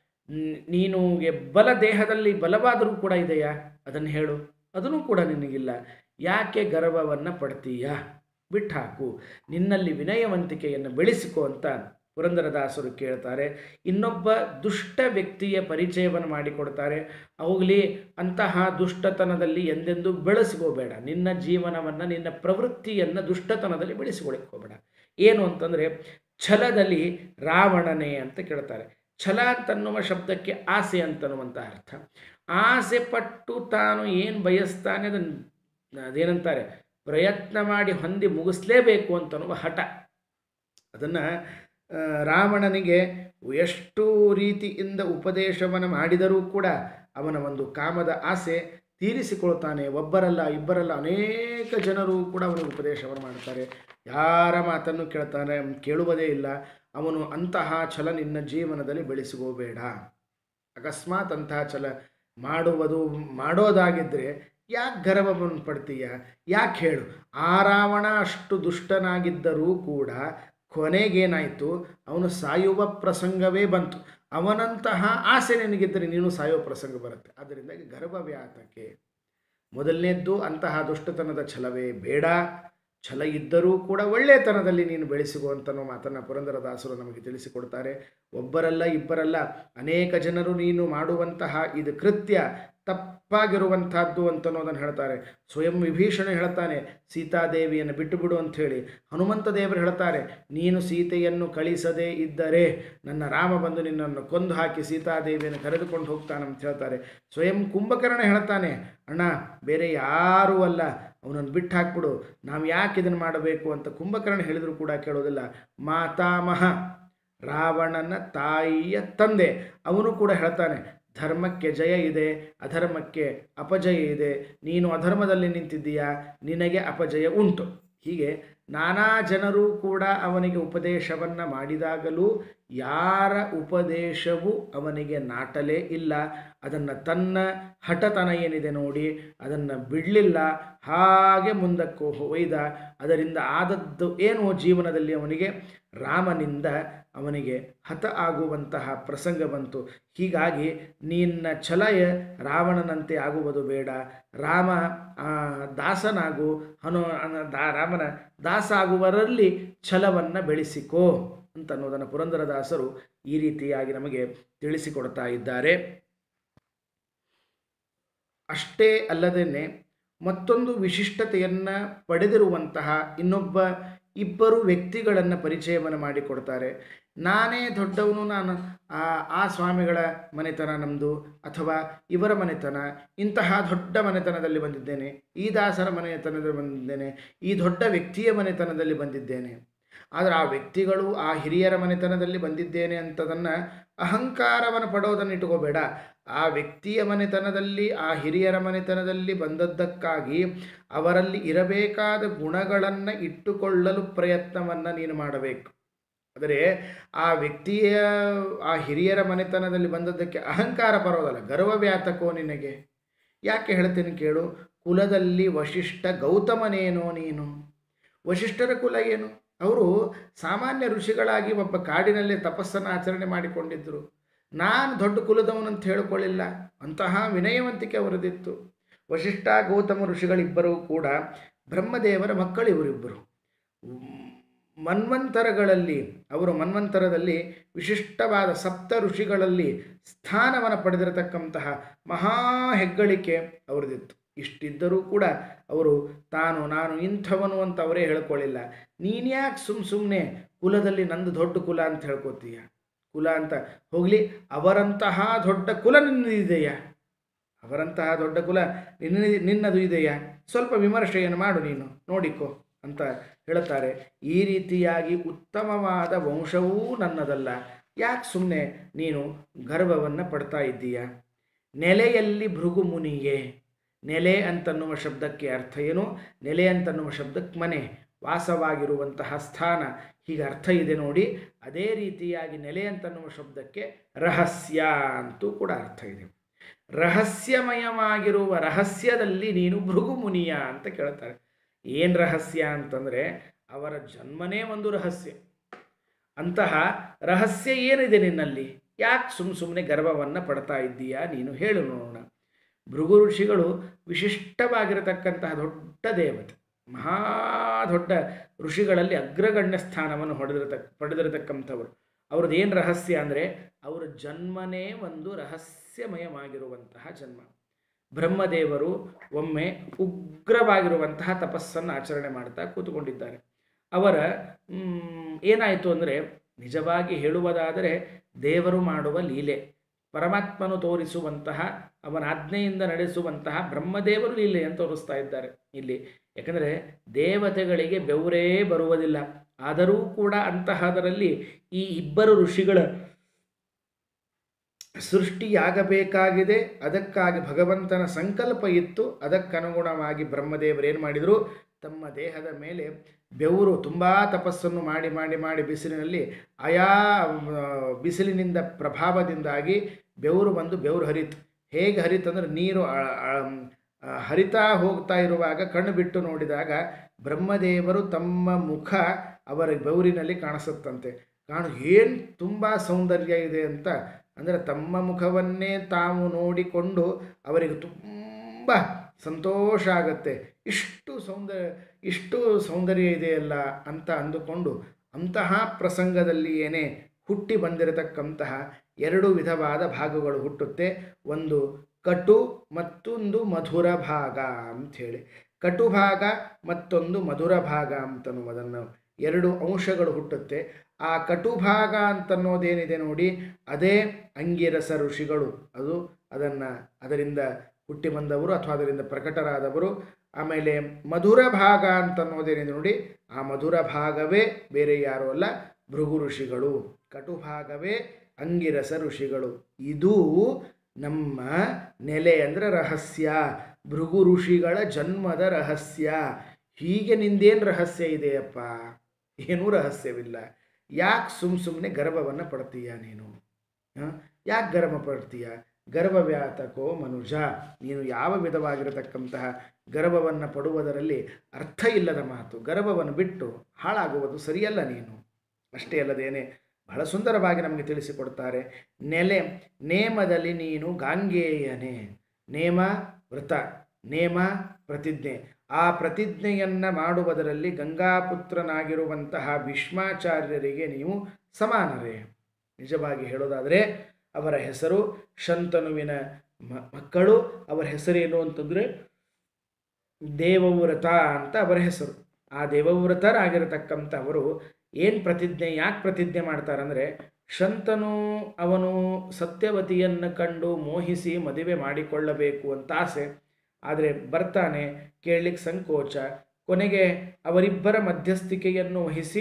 ನೀನು ಬಲ ದೇಹದಲ್ಲಿ ಬಲವಾದರೂ ಕೂಡ ಇದೆಯಾ ಅದನ್ನು ಹೇಳು. ಅದನ್ನು ಕೂಡ ನಿನಗಿಲ್ಲ. ಯಾಕೆ ಗರ್ವವನ್ನು ಪಡ್ತೀಯಾ? ಬಿಟ್ಟಾಕು, ನಿನ್ನಲ್ಲಿ ವಿನಯವಂತಿಕೆಯನ್ನು ಬೆಳೆಸಿಕೊ ಅಂತ ಪುರಂದರದಾಸರು ಕೇಳ್ತಾರೆ. ಇನ್ನೊಬ್ಬ ದುಷ್ಟ ವ್ಯಕ್ತಿಯ ಪರಿಚಯವನ್ನು ಮಾಡಿಕೊಡ್ತಾರೆ. ಹೋಗಲಿ, ಅಂತಹ ದುಷ್ಟತನದಲ್ಲಿ ಎಂದೆಂದೂ ಬೆಳೆಸ್ಕೋಬೇಡ. ನಿನ್ನ ಜೀವನವನ್ನು ನಿನ್ನ ಪ್ರವೃತ್ತಿಯನ್ನು ದುಷ್ಟತನದಲ್ಲಿ ಬೆಳೆಸಿಕೊಳ್ಳಿಕ್ಕೆ ಹೋಗಬೇಡ. ಏನು ಅಂತಂದರೆ ಛಲದಲ್ಲಿ ರಾವಣನೇ ಅಂತ ಕೇಳ್ತಾರೆ. ಛಲ ಅಂತನ್ನುವ ಶಬ್ದಕ್ಕೆ ಆಸೆ ಅಂತನ್ನುವಂಥ ಅರ್ಥ. ಆಸೆ ಪಟ್ಟು ತಾನು ಏನು ಬಯಸ್ತಾನೆ ಅದನ್ನು ಅದೇನಂತಾರೆ ಪ್ರಯತ್ನ ಮಾಡಿ ಹೊಂದಿ ಮುಗಿಸ್ಲೇಬೇಕು ಅಂತನ್ನುವ ಹಠ. ಅದನ್ನು ರಾವಣನಿಗೆ ಎಷ್ಟು ರೀತಿಯಿಂದ ಉಪದೇಶವನ್ನು ಮಾಡಿದರೂ ಕೂಡ ಅವನ ಒಂದು ಕಾಮದ ಆಸೆ ತೀರಿಸಿಕೊಳ್ತಾನೆ. ಒಬ್ಬರಲ್ಲ ಇಬ್ಬರಲ್ಲ ಅನೇಕ ಜನರು ಕೂಡ ಅವನಿಗೆ ಉಪದೇಶವನ್ನು ಮಾಡ್ತಾರೆ. ಯಾರ ಮಾತನ್ನು ಕೇಳ್ತಾನೆ ಕೇಳುವುದೇ ಇಲ್ಲ. ಅವನು ಅಂತಹ ಛಲ ನಿನ್ನ ಜೀವನದಲ್ಲಿ ಬೆಳೆಸಿಕೋಬೇಡ. ಅಕಸ್ಮಾತ್ ಅಂತಹ ಛಲ ಮಾಡುವುದು ಮಾಡೋದಾಗಿದ್ದರೆ ಯಾಕೆ ಗರ್ವವನ್ನು ಪಡ್ತೀಯ? ಯಾಕೆ ಹೇಳು? ಆ ರಾವಣ ಅಷ್ಟು ದುಷ್ಟನಾಗಿದ್ದರೂ ಕೂಡ ಕೊನೆಗೇನಾಯಿತು? ಅವನು ಸಾಯುವ ಪ್ರಸಂಗವೇ ಬಂತು. ಅವನಂತಹ ಆಸೆ ನಿನಗಿದ್ದರೆ ನೀನು ಸಾಯುವ ಪ್ರಸಂಗ ಬರುತ್ತೆ. ಅದರಿಂದಾಗಿ ಗರ್ವವ್ಯಾತಕ್ಕೆ ಮೊದಲನೇದ್ದು ಅಂತಹ ದುಷ್ಟತನದ ಛಲವೇ ಬೇಡ. ಛಲ ಇದ್ದರೂ ಕೂಡ ಒಳ್ಳೆಯತನದಲ್ಲಿ ನೀನು ಬೆಳೆಸಿಕೋ ಮಾತನ್ನು ಪುರಂದರದಾಸರು ನಮಗೆ ತಿಳಿಸಿಕೊಡ್ತಾರೆ. ಒಬ್ಬರಲ್ಲ ಇಬ್ಬರಲ್ಲ ಅನೇಕ ಜನರು ನೀನು ಮಾಡುವಂತಹ ಇದು ಕೃತ್ಯ ತಪ್ಪಾಗಿರುವಂಥದ್ದು ಅಂತನ್ನೋದನ್ನು ಹೇಳ್ತಾರೆ. ಸ್ವಯಂ ವಿಭೀಷಣ ಹೇಳ್ತಾನೆ ಸೀತಾದೇವಿಯನ್ನು ಬಿಟ್ಟು ಬಿಡು ಅಂಥೇಳಿ. ಹನುಮಂತ ದೇವರು ಹೇಳ್ತಾರೆ ನೀನು ಸೀತೆಯನ್ನು ಕಳಿಸದೇ ಇದ್ದರೆ ನನ್ನ ರಾಮ ಬಂದು ನಿನ್ನನ್ನು ಕೊಂದು ಹಾಕಿ ಸೀತಾದೇವಿಯನ್ನು ಕರೆದುಕೊಂಡು ಹೋಗ್ತಾನಂತ ಹೇಳ್ತಾರೆ. ಸ್ವಯಂ ಕುಂಭಕರ್ಣ ಹೇಳ್ತಾನೆ ಅಣ್ಣ ಬೇರೆ ಯಾರೂ ಅಲ್ಲ, ಅವನನ್ನು ಬಿಟ್ಟು ಹಾಕ್ಬಿಡು, ನಾವು ಯಾಕೆ ಇದನ್ನು ಮಾಡಬೇಕು ಅಂತ ಕುಂಭಕರ್ಣ ಹೇಳಿದರೂ ಕೂಡ ಕೇಳೋದಿಲ್ಲ. ಮಾತಾಮಹ ರಾವಣನ ತಾಯಿಯ ತಂದೆ ಅವನು ಕೂಡ ಹೇಳ್ತಾನೆ ಧರ್ಮಕ್ಕೆ ಜಯ ಇದೆ, ಅಧರ್ಮಕ್ಕೆ ಅಪಜಯ ಇದೆ. ನೀನು ಅಧರ್ಮದಲ್ಲಿ ನಿಂತಿದ್ದೀಯಾ, ನಿನಗೆ ಅಪಜಯ ಉಂಟು. ಹೀಗೆ ನಾನಾ ಜನರು ಕೂಡ ಅವನಿಗೆ ಉಪದೇಶವನ್ನು ಮಾಡಿದಾಗಲೂ ಯಾರ ಉಪದೇಶವೂ ಅವನಿಗೆ ನಾಟಲೇ ಇಲ್ಲ. ಅದನ್ನು ತನ್ನ ಹಠತನ ಏನಿದೆ ನೋಡಿ ಅದನ್ನು ಬಿಡಲಿಲ್ಲ, ಹಾಗೆ ಮುಂದಕ್ಕೂ ಒಯ್ದ. ಅದರಿಂದ ಆದದ್ದು ಏನು ಜೀವನದಲ್ಲಿ ಅವನಿಗೆ ರಾಮನಿಂದ ಅವನಿಗೆ ಹತ ಆಗುವಂತಹ ಪ್ರಸಂಗ ಬಂತು. ಹೀಗಾಗಿ ನಿನ್ನ ಛಲಯ ರಾವಣನಂತೆ ಆಗುವುದು ಬೇಡ. ರಾಮ ದಾಸನಾಗು, ಹನು ದಾ ರಾಮನ ದಾಸ ಆಗುವರಲ್ಲಿ ಛಲವನ್ನು ಬೆಳೆಸಿಕೋ ಅಂತ ಅನ್ನೋದನ್ನು ಪುರಂದರದಾಸರು ಈ ರೀತಿಯಾಗಿ ನಮಗೆ ತಿಳಿಸಿಕೊಡ್ತಾ ಇದ್ದಾರೆ. ಅಷ್ಟೇ ಅಲ್ಲದೇ ಮತ್ತೊಂದು ವಿಶಿಷ್ಟತೆಯನ್ನು ಪಡೆದಿರುವಂತಹ ಇನ್ನೊಬ್ಬ ಇಬ್ಬರು ವ್ಯಕ್ತಿಗಳನ್ನು ಪರಿಚಯವನ್ನು ಮಾಡಿಕೊಡ್ತಾರೆ. ನಾನೇ ದೊಡ್ಡವನು, ನಾನು ಆ ಆ ಸ್ವಾಮಿಗಳ ಮನೆತನ ನಮ್ಮದು, ಅಥವಾ ಇವರ ಮನೆತನ ಇಂತಹ ದೊಡ್ಡ ಮನೆತನದಲ್ಲಿ ಬಂದಿದ್ದೇನೆ, ಈ ದಾಸರ ಮನೆತನದಲ್ಲಿ ಬಂದಿದ್ದೇನೆ, ಈ ದೊಡ್ಡ ವ್ಯಕ್ತಿಯ ಮನೆತನದಲ್ಲಿ ಬಂದಿದ್ದೇನೆ. ಆದರೆ ಆ ವ್ಯಕ್ತಿಗಳು ಆ ಹಿರಿಯರ ಮನೆತನದಲ್ಲಿ ಬಂದಿದ್ದೇನೆ ಅಂತದನ್ನು ಅಹಂಕಾರವನ್ನು ಪಡೋದನ್ನು ಇಟ್ಕೋಬೇಡ. ಆ ವ್ಯಕ್ತಿಯ ಮನೆತನದಲ್ಲಿ ಆ ಹಿರಿಯರ ಮನೆತನದಲ್ಲಿ ಬಂದದ್ದಕ್ಕಾಗಿ ಅವರಲ್ಲಿ ಇರಬೇಕಾದ ಗುಣಗಳನ್ನು ಇಟ್ಟುಕೊಳ್ಳಲು ಪ್ರಯತ್ನವನ್ನು ನೀನು ಮಾಡಬೇಕು. ಆದರೆ ಆ ವ್ಯಕ್ತಿಯ ಆ ಹಿರಿಯರ ಮನೆತನದಲ್ಲಿ ಬಂದದ್ದಕ್ಕೆ ಅಹಂಕಾರ ಬರೋದಲ್ಲ, ಗರ್ವವ್ಯಾತಕೋ ನಿನಗೆ. ಯಾಕೆ ಹೇಳ್ತೀನಿ ಕೇಳು. ಕುಲದಲ್ಲಿ ವಶಿಷ್ಠ ಗೌತಮನೇನೋ ನೀನು. ವಶಿಷ್ಠರ ಕುಲ ಏನು? ಅವರು ಸಾಮಾನ್ಯ ಋಷಿಗಳಾಗಿ ಒಬ್ಬ ಕಾಡಿನಲ್ಲೇ ತಪಸ್ಸನ್ನು ಆಚರಣೆ ಮಾಡಿಕೊಂಡಿದ್ದರು. ನಾನು ದೊಡ್ಡ ಕುಲದವನಂತ ಹೇಳಿಕೊಳ್ಳಿಲ್ಲ, ಅಂತಹ ವಿನಯವಂತಿಕೆ ಅವರದಿತ್ತು. ವಶಿಷ್ಠ ಗೌತಮ ಋಷಿಗಳಿಬ್ಬರೂ ಕೂಡ ಬ್ರಹ್ಮದೇವರ ಮಕ್ಕಳು ಇವರಿಬ್ಬರು. ಮನ್ವಂತರಗಳಲ್ಲಿ ಅವರು ಮನ್ವಂತರದಲ್ಲಿ ವಿಶಿಷ್ಟವಾದ ಸಪ್ತ ಋಷಿಗಳಲ್ಲಿ ಸ್ಥಾನವನ್ನು ಪಡೆದಿರತಕ್ಕಂತಹ ಮಹಾ ಹೆಗ್ಗಳಿಕೆ ಅವರದಿತ್ತು. ಇಷ್ಟಿದ್ದರೂ ಕೂಡ ಅವರು ತಾನು ನಾನು ಇಂಥವನು ಅಂತ ಅವರೇ ಹೇಳ್ಕೊಳ್ಳಿಲ್ಲ. ನೀನ್ಯಾಕೆ ಸುಮ್ಮ ಸುಮ್ಮನೆ ಕುಲದಲ್ಲಿ ನಂದು ದೊಡ್ಡ ಕುಲ ಅಂತ ಹೇಳ್ಕೊತೀಯ? ಕುಲ ಅಂತ ಹೋಗಲಿ, ಅವರಂತಹ ದೊಡ್ಡ ಕುಲ ನಿನ್ನದಿದೆಯಾ? ಅವರಂತಹ ದೊಡ್ಡ ಕುಲ ನಿನ್ನ ನಿನ್ನದು ಇದೆಯಾ? ಸ್ವಲ್ಪ ವಿಮರ್ಶೆಯನ್ನು ಮಾಡು, ನೀನು ನೋಡಿಕೊ ಅಂತ ಹೇಳುತ್ತಾರೆ. ಈ ರೀತಿಯಾಗಿ ಉತ್ತಮವಾದ ವಂಶವೂ ನನ್ನದಲ್ಲ, ಯಾಕೆ ಸುಮ್ಮನೆ ನೀನು ಗರ್ವವನ್ನು ಪಡ್ತಾ ಇದ್ದೀಯ? ನೆಲೆಯಲ್ಲಿ ಭೃಗು ಮುನಿಯೇ. ನೆಲೆ ಅಂತನ್ನುವ ಶಬ್ದಕ್ಕೆ ಅರ್ಥ ಏನು? ನೆಲೆ ಅಂತನ್ನುವ ಶಬ್ದಕ್ಕೆ ಮನೆ, ವಾಸವಾಗಿರುವಂತಹ ಸ್ಥಾನ, ಹೀಗೆ ಅರ್ಥ ಇದೆ ನೋಡಿ. ಅದೇ ರೀತಿಯಾಗಿ ನೆಲೆ ಅಂತನ್ನುವ ಶಬ್ದಕ್ಕೆ ರಹಸ್ಯ ಅಂತೂ ಕೂಡ ಅರ್ಥ ಇದೆ. ರಹಸ್ಯಮಯವಾಗಿರುವ ರಹಸ್ಯದಲ್ಲಿ ನೀನು ಭೃಗು ಮುನಿಯ ಅಂತ ಕೇಳ್ತಾರೆ. ಏನು ರಹಸ್ಯ ಅಂತಂದರೆ ಅವರ ಜನ್ಮನೇ ಒಂದು ರಹಸ್ಯ. ಅಂತಹ ರಹಸ್ಯ ಏನಿದೆ ನಿನ್ನಲ್ಲಿ? ಯಾಕೆ ಸುಮ್ಮ ಸುಮ್ಮನೆ ಗರ್ವವನ್ನು ಪಡ್ತಾ ಇದ್ದೀಯಾ ನೀನು? ಹೇಳು ನೋಡೋಣ. ಭೃಗು ಋಷಿಗಳು ವಿಶಿಷ್ಟವಾಗಿರತಕ್ಕಂತಹ ದೊಡ್ಡ ದೇವತೆ, ಮಹಾ ದೊಡ್ಡ ಋಷಿಗಳಲ್ಲಿ ಅಗ್ರಗಣ್ಯ ಸ್ಥಾನವನ್ನು ಹೊಡೆದಿರತಕ್ಕ ಪಡೆದಿರತಕ್ಕಂಥವರು. ಅವ್ರದ್ದು ಏನು ರಹಸ್ಯ ಅಂದರೆ ಅವರ ಜನ್ಮನೇ ಒಂದು ರಹಸ್ಯಮಯವಾಗಿರುವಂತಹ ಜನ್ಮ. ಬ್ರಹ್ಮದೇವರು ಒಮ್ಮೆ ಉಗ್ರವಾಗಿರುವಂತಹ ತಪಸ್ಸನ್ನು ಆಚರಣೆ ಮಾಡ್ತಾ ಕೂತುಕೊಂಡಿದ್ದಾರೆ. ಅವರ ಏನಾಯಿತು ಅಂದರೆ, ನಿಜವಾಗಿ ಹೇಳುವುದಾದರೆ ದೇವರು ಮಾಡುವ ಲೀಲೆ, ಪರಮಾತ್ಮನು ತೋರಿಸುವಂತಹ ಅವನ ಆಜ್ಞೆಯಿಂದ ನಡೆಸುವಂತಹ ಬ್ರಹ್ಮದೇವರು ಲೀಲೆ ಅಂತ ತೋರಿಸ್ತಾ ಇದ್ದಾರೆ ಇಲ್ಲಿ. ಯಾಕಂದರೆ ದೇವತೆಗಳಿಗೆ ಬೆವರೇ ಬರುವುದಿಲ್ಲ, ಆದರೂ ಕೂಡ ಅಂತಹದರಲ್ಲಿ ಈ ಇಬ್ಬರು ಋಷಿಗಳ ಸೃಷ್ಟಿಯಾಗಬೇಕಾಗಿದೆ. ಅದಕ್ಕಾಗಿ ಭಗವಂತನ ಸಂಕಲ್ಪ ಇತ್ತು. ಅದಕ್ಕನುಗುಣವಾಗಿ ಬ್ರಹ್ಮದೇವರು ಏನು ಮಾಡಿದರು? ತಮ್ಮ ದೇಹದ ಮೇಲೆ ಬೆವರು, ತುಂಬ ತಪಸ್ಸನ್ನು ಮಾಡಿ ಮಾಡಿ ಮಾಡಿ ಬಿಸಿಲಿನಲ್ಲಿ ಆಯಾ ಬಿಸಿಲಿನಿಂದ ಪ್ರಭಾವದಿಂದಾಗಿ ಬೆವರು ಬಂದು ಬೆವರು ಹರಿತು. ಹೇಗೆ ಹರಿತಂದ್ರೆ ನೀರು ಹರಿತಾ ಹೋಗ್ತಾ ಇರುವಾಗ ಕಣ್ಣು ಬಿಟ್ಟು ನೋಡಿದಾಗ ಬ್ರಹ್ಮದೇವರು ತಮ್ಮ ಮುಖ ಅವರ ಬೆವರಿನಲ್ಲಿ ಕಾಣಿಸುತ್ತಂತೆ. ಕಾಣು ಏನು ತುಂಬ ಸೌಂದರ್ಯ ಇದೆ ಅಂತ, ಅಂದರೆ ತಮ್ಮ ಮುಖವನ್ನೇ ತಾವು ನೋಡಿಕೊಂಡು ಅವರಿಗೆ ತುಂಬ ಸಂತೋಷ ಆಗುತ್ತೆ. ಇಷ್ಟು ಸೌಂದರ್ಯ ಇಷ್ಟು ಸೌಂದರ್ಯ ಇದೆಯಲ್ಲ ಅಂತ ಅಂದುಕೊಂಡು ಅಂತಹ ಪ್ರಸಂಗದಲ್ಲಿ ಏನೇ ಹುಟ್ಟಿ ಬಂದಿರತಕ್ಕಂತಹ ಎರಡು ವಿಧವಾದ ಭಾಗಗಳು ಹುಟ್ಟುತ್ತೆ. ಒಂದು ಕಟು ಮತ್ತೊಂದು ಮಧುರ ಭಾಗ ಅಂಥೇಳಿ. ಕಟು ಭಾಗ ಮತ್ತೊಂದು ಮಧುರ ಭಾಗ ಅಂತನ್ನುವುದನ್ನು ಎರಡು ಅಂಶಗಳು ಹುಟ್ಟುತ್ತೆ. ಆ ಕಟು ಭಾಗ ಅಂತನ್ನೋದೇನಿದೆ ನೋಡಿ, ಅದೇ ಅಂಗಿರಸ ಋಷಿಗಳು. ಅದು ಅದನ್ನು ಅದರಿಂದ ಹುಟ್ಟಿ ಬಂದವರು ಅಥವಾ ಅದರಿಂದ ಪ್ರಕಟರಾದವರು. ಆಮೇಲೆ ಮಧುರ ಭಾಗ ಅಂತನ್ನೋದೇನಿದೆ ನೋಡಿ, ಆ ಮಧುರ ಭಾಗವೇ ಬೇರೆ ಯಾರೂ ಅಲ್ಲ, ಭೃಗು ಋಷಿಗಳು. ಕಟು ಭಾಗವೇ ಅಂಗಿರಸ ಋಷಿಗಳು. ಇದು ನಮ್ಮ ನೆಲೆ ಅಂದರೆ ರಹಸ್ಯ, ಭೃಗು ಋಷಿಗಳ ಜನ್ಮದ ರಹಸ್ಯ. ಹೀಗೆ ನಿಂದೇನು ರಹಸ್ಯ ಇದೆಯಪ್ಪ? ಏನೂ ರಹಸ್ಯವಿಲ್ಲ. ಯಾಕೆ ಸುಮ್ಮ ಸುಮ್ಮನೆ ಗರ್ವವನ್ನು ಪಡ್ತೀಯ ನೀನು? ಯಾಕೆ ಗರ್ವ ಪಡ್ತೀಯ? ಗರ್ವವ್ಯಾತಕೋ ಮನುಜ. ನೀನು ಯಾವ ವಿಧವಾಗಿರತಕ್ಕಂತಹ ಗರ್ವವನ್ನು ಪಡುವುದರಲ್ಲಿ ಅರ್ಥ ಇಲ್ಲದ ಮಾತು. ಗರ್ವವನ್ನು ಬಿಟ್ಟು ಹಾಳಾಗುವುದು ಸರಿಯಲ್ಲ ನೀನು. ಅಷ್ಟೇ ಅಲ್ಲದೇನೆ ಬಹಳ ಸುಂದರವಾಗಿ ನಮಗೆ ತಿಳಿಸಿಕೊಡ್ತಾರೆ. ನೆಲೆ ನೇಮದಲ್ಲಿ ನೀನು ಗಾಂಗೇಯನೇ. ನೇಮ ವ್ರತ, ನೇಮ ಪ್ರತಿಜ್ಞೆ. ಆ ಪ್ರತಿಜ್ಞೆಯನ್ನು ಮಾಡುವುದರಲ್ಲಿ ಗಂಗಾಪುತ್ರನಾಗಿರುವಂತಹ ಭೀಷ್ಮಾಚಾರ್ಯರಿಗೆ ನೀವು ಸಮಾನರೇ. ನಿಜವಾಗಿ ಹೇಳೋದಾದರೆ ಅವರ ಹೆಸರು ಶಂತನುವಿನ ಮಕ್ಕಳು. ಅವರ ಹೆಸರೇನು ಅಂತಂದರೆ ದೇವವ್ರತ ಅಂತ ಅವರ ಹೆಸರು. ಆ ದೇವವ್ರತರಾಗಿರತಕ್ಕಂಥವರು ಏನು ಪ್ರತಿಜ್ಞೆ, ಯಾಕೆ ಪ್ರತಿಜ್ಞೆ ಮಾಡ್ತಾರಂದರೆ, ಶಂತನು ಅವನು ಸತ್ಯವತಿಯನ್ನು ಕಂಡು ಮೋಹಿಸಿ ಮದುವೆ ಮಾಡಿಕೊಳ್ಳಬೇಕು ಅಂತ ಆಸೆ. ಆದರೆ ಬರ್ತಾನೆ, ಕೇಳಲಿಕ್ಕೆ ಸಂಕೋಚ. ಕೊನೆಗೆ ಅವರಿಬ್ಬರ ಮಧ್ಯಸ್ಥಿಕೆಯನ್ನು ವಹಿಸಿ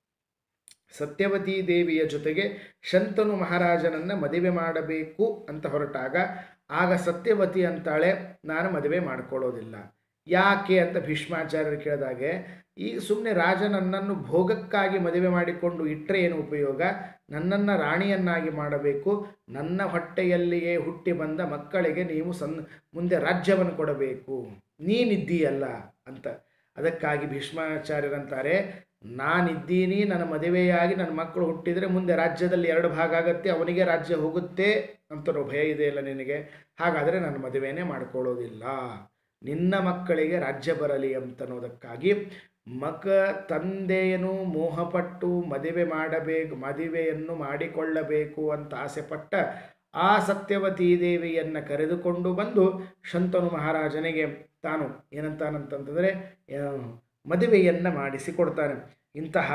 ಸತ್ಯವತಿ ದೇವಿಯ ಜೊತೆಗೆ ಶಂತನು ಮಹಾರಾಜನನ್ನು ಮದುವೆ ಮಾಡಬೇಕು ಅಂತ ಹೊರಟಾಗ, ಆಗ ಸತ್ಯವತಿ ಅಂತಾಳೆ, ನಾನು ಮದುವೆ ಮಾಡಿಕೊಳ್ಳೋದಿಲ್ಲ. ಯಾಕೆ ಅಂತ ಭೀಷ್ಮಾಚಾರ್ಯರು ಕೇಳಿದಾಗೆ, ಈಗ ಸುಮ್ಮನೆ ರಾಜ ನನ್ನನ್ನು ಭೋಗಕ್ಕಾಗಿ ಮದುವೆ ಮಾಡಿಕೊಂಡು ಇಟ್ಟರೆ ಏನು ಉಪಯೋಗ? ನನ್ನನ್ನು ರಾಣಿಯನ್ನಾಗಿ ಮಾಡಬೇಕು. ನನ್ನ ಹೊಟ್ಟೆಯಲ್ಲಿಯೇ ಹುಟ್ಟಿ ಬಂದ ಮಕ್ಕಳಿಗೆ ನೀವು ಸನ್ ಮುಂದೆ ರಾಜ್ಯವನ್ನು ಕೊಡಬೇಕು, ನೀನಿದ್ದೀಯಲ್ಲ ಅಂತ. ಅದಕ್ಕಾಗಿ ಭೀಷ್ಮಾಚಾರ್ಯರಂತಾರೆ, ನಾನಿದ್ದೀನಿ, ನನ್ನ ಮದುವೆಯಾಗಿ ನನ್ನ ಮಕ್ಕಳು ಹುಟ್ಟಿದರೆ ಮುಂದೆ ರಾಜ್ಯದಲ್ಲಿ ಎರಡು ಭಾಗ ಆಗುತ್ತೆ, ಅವನಿಗೆ ರಾಜ್ಯ ಹೋಗುತ್ತೆ ಅಂತನೋ ಭಯ ಇದೆಯಲ್ಲ ನಿನಗೆ, ಹಾಗಾದರೆ ನನ್ನ ಮದುವೆನೇ ಮಾಡಿಕೊಳ್ಳೋದಿಲ್ಲ, ನಿನ್ನ ಮಕ್ಕಳಿಗೆ ರಾಜ್ಯ ಬರಲಿ ಅಂತನ್ನೋದಕ್ಕಾಗಿ ಮಗ ತಂದೆಯನು ಮೋಹಪಟ್ಟು ಮದುವೆ ಮಾಡಬೇಕು, ಮದುವೆಯನ್ನು ಮಾಡಿಕೊಳ್ಳಬೇಕು ಅಂತ ಆಸೆಪಟ್ಟ ಆ ಸತ್ಯವತೀ ದೇವಿಯನ್ನು ಕರೆದುಕೊಂಡು ಬಂದು ಶಂತನು ಮಹಾರಾಜನಿಗೆ ತಾನು ಏನಂತಾನಂತಂದರೆ ಮದುವೆಯನ್ನು ಮಾಡಿಸಿಕೊಡ್ತಾನೆ. ಇಂತಹ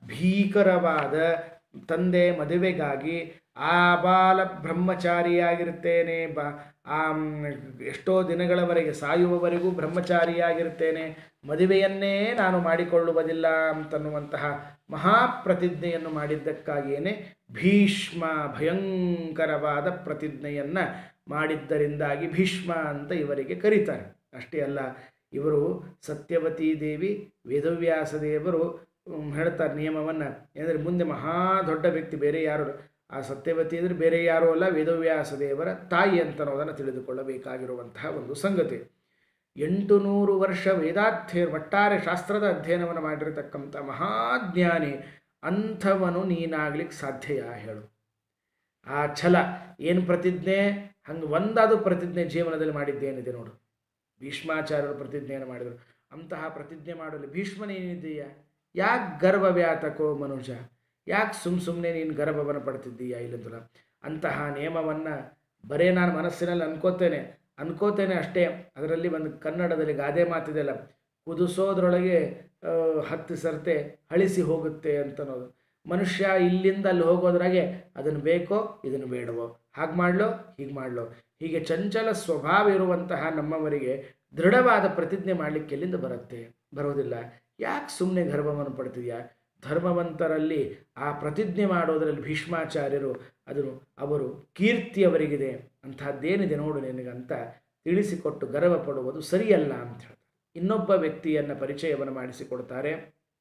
ಭೀಕರವಾದ ತಂದೆ ಮದುವೆಗಾಗಿ ಆ ಬಾಲ ಬ್ರಹ್ಮಚಾರಿಯಾಗಿರ್ತೇನೆ, ಬ ಆ ಎಷ್ಟೋ ದಿನಗಳವರೆಗೆ ಸಾಯುವವರೆಗೂ ಬ್ರಹ್ಮಚಾರಿಯಾಗಿರ್ತೇನೆ, ಮದುವೆಯನ್ನೇ ನಾನು ಮಾಡಿಕೊಳ್ಳುವುದಿಲ್ಲ ಅಂತನ್ನುವಂತಹ ಮಹಾಪ್ರತಿಜ್ಞೆಯನ್ನು ಮಾಡಿದ್ದಕ್ಕಾಗಿಯೇ ಭೀಷ್ಮ ಭಯಂಕರವಾದ ಪ್ರತಿಜ್ಞೆಯನ್ನು ಮಾಡಿದ್ದರಿಂದಾಗಿ ಭೀಷ್ಮ ಅಂತ ಇವರಿಗೆ ಕರೀತಾರೆ. ಅಷ್ಟೇ ಅಲ್ಲ, ಇವರು ಸತ್ಯವತೀ ದೇವಿ ವೇದವ್ಯಾಸ ದೇವರು ಹೇಳ್ತಾರೆ ನಿಯಮವನ್ನು, ಅಂದರೆ ಮುಂದೆ ಮಹಾ ದೊಡ್ಡ ವ್ಯಕ್ತಿ ಬೇರೆ ಯಾರು, ಆ ಸತ್ಯವತಿ ಅಂದರೆ ಬೇರೆ ಯಾರೂ ಅಲ್ಲ, ವೇದವ್ಯಾಸ ದೇವರ ತಾಯಿ ಅಂತನ್ನೋದನ್ನು ತಿಳಿದುಕೊಳ್ಳಬೇಕಾಗಿರುವಂತಹ ಒಂದು ಸಂಗತಿ. ಎಂಟು ನೂರು ವರ್ಷ ವೇದಾಧ್ಯ ಒಟ್ಟಾರೆ ಶಾಸ್ತ್ರದ ಅಧ್ಯಯನವನ್ನು ಮಾಡಿರತಕ್ಕಂಥ ಮಹಾಜ್ಞಾನಿ ಅಂಥವನು ನೀನಾಗ್ಲಿಕ್ಕೆ ಸಾಧ್ಯಯಾ ಹೇಳು. ಆ ಛಲ ಏನು ಪ್ರತಿಜ್ಞೆ, ಹಂಗೆ ಒಂದಾದ ಪ್ರತಿಜ್ಞೆ ಜೀವನದಲ್ಲಿ ಮಾಡಿದ್ದೇನಿದೆ ನೋಡು. ಭೀಷ್ಮಾಚಾರ್ಯರು ಪ್ರತಿಜ್ಞೆಯನ್ನು ಮಾಡಿದರು, ಅಂತಹ ಪ್ರತಿಜ್ಞೆ ಮಾಡಲು ಭೀಷ್ಮನೇನಿದ್ದೀಯಾ, ಯಾಕೆ ಗರ್ವ ವ್ಯಾತಕೋ ಮನುಜ, ಯಾಕೆ ಸುಮ್ಮ ಸುಮ್ಮನೆ ನೀನು ಗರ್ವವನ್ನು ಪಡ್ತಿದ್ದೀಯಾ ಇಲ್ಲಂತಲ್ಲ. ಅಂತಹ ನಿಯಮವನ್ನು ಬರೇ ನಾನು ಮನಸ್ಸಿನಲ್ಲಿ ಅನ್ಕೋತೇನೆ ಅನ್ಕೋತೇನೆ ಅಷ್ಟೇ. ಅದರಲ್ಲಿ ಒಂದು ಕನ್ನಡದಲ್ಲಿ ಗಾದೆ ಮಾತಿದೆಯಲ್ಲ, ಕುದಿಸೋದ್ರೊಳಗೆ ಹತ್ತು ಸರ್ತೆ ಅಳಿಸಿ ಹೋಗುತ್ತೆ ಅಂತನೋದು. ಮನುಷ್ಯ ಇಲ್ಲಿಂದ ಅಲ್ಲಿ ಹೋಗೋದ್ರಾಗೆ ಅದನ್ನು ಬೇಕೋ ಇದನ್ನು ಬೇಡವೋ, ಹಾಗೆ ಮಾಡಲೋ ಹೀಗೆ ಮಾಡಲೋ, ಹೀಗೆ ಚಂಚಲ ಸ್ವಭಾವ ಇರುವಂತಹ ನಮ್ಮವರಿಗೆ ದೃಢವಾದ ಪ್ರತಿಜ್ಞೆ ಮಾಡಲಿಕ್ಕೆ ಎಲ್ಲಿಂದ ಬರುತ್ತೆ, ಬರೋದಿಲ್ಲ. ಯಾಕೆ ಸುಮ್ಮನೆ ಗರ್ವವನ್ನು ಪಡ್ತಿದ್ಯಾ. ಧರ್ಮವಂತರಲ್ಲಿ ಆ ಪ್ರತಿಜ್ಞೆ ಮಾಡೋದರಲ್ಲಿ ಭೀಷ್ಮಾಚಾರ್ಯರು ಅದನ್ನು ಅವರು ಕೀರ್ತಿ ಅವರಿಗಿದೆ, ಅಂತಹದ್ದೇನಿದೆ ನೋಡು ನಿನಗಂತ ತಿಳಿಸಿಕೊಟ್ಟು ಗರ್ವ ಪಡುವುದು ಸರಿಯಲ್ಲ ಅಂತ ಹೇಳ್ತಾರೆ. ಇನ್ನೊಬ್ಬ ವ್ಯಕ್ತಿಯನ್ನು ಪರಿಚಯವನ್ನು ಮಾಡಿಸಿಕೊಡ್ತಾರೆ.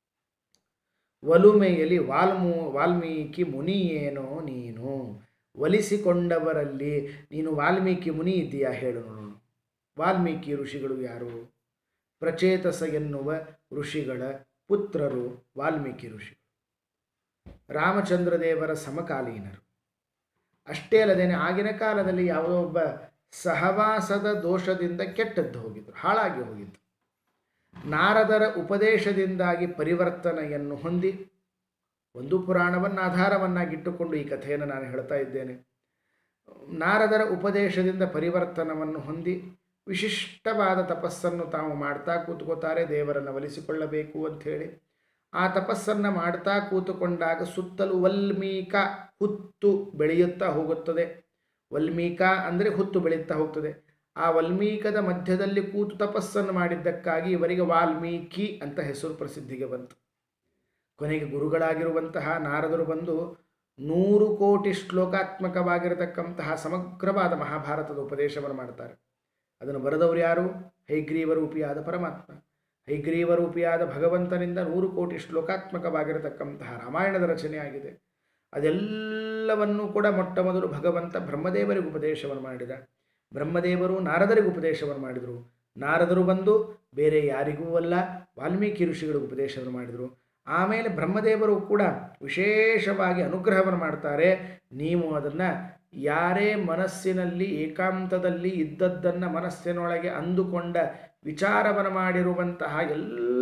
ಒಲುಮೆಯಲ್ಲಿ ವಾಲ್ಮೂ ವಾಲ್ಮೀಕಿ ಮುನಿಯೇನೋ ನೀನು, ಒಲಿಸಿಕೊಂಡವರಲ್ಲಿ ನೀನು ವಾಲ್ಮೀಕಿ ಮುನಿ ಇದ್ದೀಯಾ ಹೇಳು ನೋಡೋಣ. ವಾಲ್ಮೀಕಿ ಋಷಿಗಳು ಯಾರು? ಪ್ರಚೇತಸ ಎನ್ನುವ ಋಷಿಗಳ ಪುತ್ರರು ವಾಲ್ಮೀಕಿ ಋಷಿ, ರಾಮಚಂದ್ರ ದೇವರ ಸಮಕಾಲೀನರು. ಅಷ್ಟೇ ಅಲ್ಲದೇನೆ ಆಗಿನ ಕಾಲದಲ್ಲಿ ಯಾವುದೋ ಒಬ್ಬ ಸಹವಾಸದ ದೋಷದಿಂದ ಕೆಟ್ಟದ್ದು ಹೋಗಿದ್ರು, ಹಾಳಾಗಿ ಹೋಗಿದ್ರು. ನಾರದರ ಉಪದೇಶದಿಂದಾಗಿ ಪರಿವರ್ತನೆಯನ್ನು ಹೊಂದಿ, ಒಂದು ಪುರಾಣವನ್ನು ಆಧಾರವನ್ನಾಗಿಟ್ಟುಕೊಂಡು ಈ ಕಥೆಯನ್ನು ನಾನು ಹೇಳ್ತಾ ಇದ್ದೇನೆ. ನಾರದರ ಉಪದೇಶದಿಂದ ಪರಿವರ್ತನವನ್ನು ಹೊಂದಿ ವಿಶಿಷ್ಟವಾದ ತಪಸ್ಸನ್ನು ತಾವು ಮಾಡ್ತಾ ಕೂತ್ಕೋತಾರೆ, ದೇವರನ್ನು ಒಲಿಸಿಕೊಳ್ಳಬೇಕು ಅಂಥೇಳಿ. ಆ ತಪಸ್ಸನ್ನು ಮಾಡ್ತಾ ಕೂತುಕೊಂಡಾಗ ಸುತ್ತಲೂ ವಲ್ಮೀಕ ಹುತ್ತು ಬೆಳೆಯುತ್ತಾ ಹೋಗುತ್ತದೆ. ವಲ್ಮೀಕ ಅಂದರೆ ಹುತ್ತು ಬೆಳೆಯುತ್ತಾ ಹೋಗ್ತದೆ. ಆ ವಲ್ಮೀಕದ ಮಧ್ಯದಲ್ಲಿ ಕೂತು ತಪಸ್ಸನ್ನು ಮಾಡಿದ್ದಕ್ಕಾಗಿ ಇವರಿಗೆ ವಾಲ್ಮೀಕಿ ಅಂತ ಹೆಸರು ಪ್ರಸಿದ್ಧಿಗೆ ಬಂತು. ಕೊನೆಗೆ ಗುರುಗಳಾಗಿರುವಂತಹ ನಾರದರು ಬಂದು ನೂರು ಕೋಟಿ ಶ್ಲೋಕಾತ್ಮಕವಾಗಿರತಕ್ಕಂತಹ ಸಮಗ್ರವಾದ ಮಹಾಭಾರತದ ಉಪದೇಶವನ್ನು ಮಾಡ್ತಾರೆ. ಅದನ್ನು ಬರೆದವರು ಯಾರು? ಹೈಗ್ರೀವರೂಪಿಯಾದ ಪರಮಾತ್ಮ. ಹೈಗ್ರೀವರೂಪಿಯಾದ ಭಗವಂತನಿಂದ ನೂರು ಕೋಟಿ ಶ್ಲೋಕಾತ್ಮಕವಾಗಿರತಕ್ಕಂತಹ ರಾಮಾಯಣದ ರಚನೆ ಆಗಿದೆ. ಅದೆಲ್ಲವನ್ನೂ ಕೂಡ ಮೊಟ್ಟ ಮೊದಲು ಭಗವಂತ ಬ್ರಹ್ಮದೇವರಿಗೆ ಉಪದೇಶವನ್ನು ಮಾಡಿದ. ಬ್ರಹ್ಮದೇವರು ನಾರದರಿಗೆ ಉಪದೇಶವನ್ನು ಮಾಡಿದರು. ನಾರದರು ಬಂದು ಬೇರೆ ಯಾರಿಗೂ ಅಲ್ಲ ವಾಲ್ಮೀಕಿ ಋಷಿಗಳಿಗೆ ಉಪದೇಶವನ್ನು ಮಾಡಿದರು. ಆಮೇಲೆ ಬ್ರಹ್ಮದೇವರು ಕೂಡ ವಿಶೇಷವಾಗಿ ಅನುಗ್ರಹವನ್ನು ಮಾಡ್ತಾರೆ. ನೀವು ಅದನ್ನು ಯಾರೇ ಮನಸ್ಸಿನಲ್ಲಿ ಏಕಾಂತದಲ್ಲಿ ಇದ್ದದ್ದನ್ನು ಮನಸ್ಸಿನೊಳಗೆ ಅಂದುಕೊಂಡ ವಿಚಾರವನ್ನು ಮಾಡಿರುವಂತಹ ಎಲ್ಲ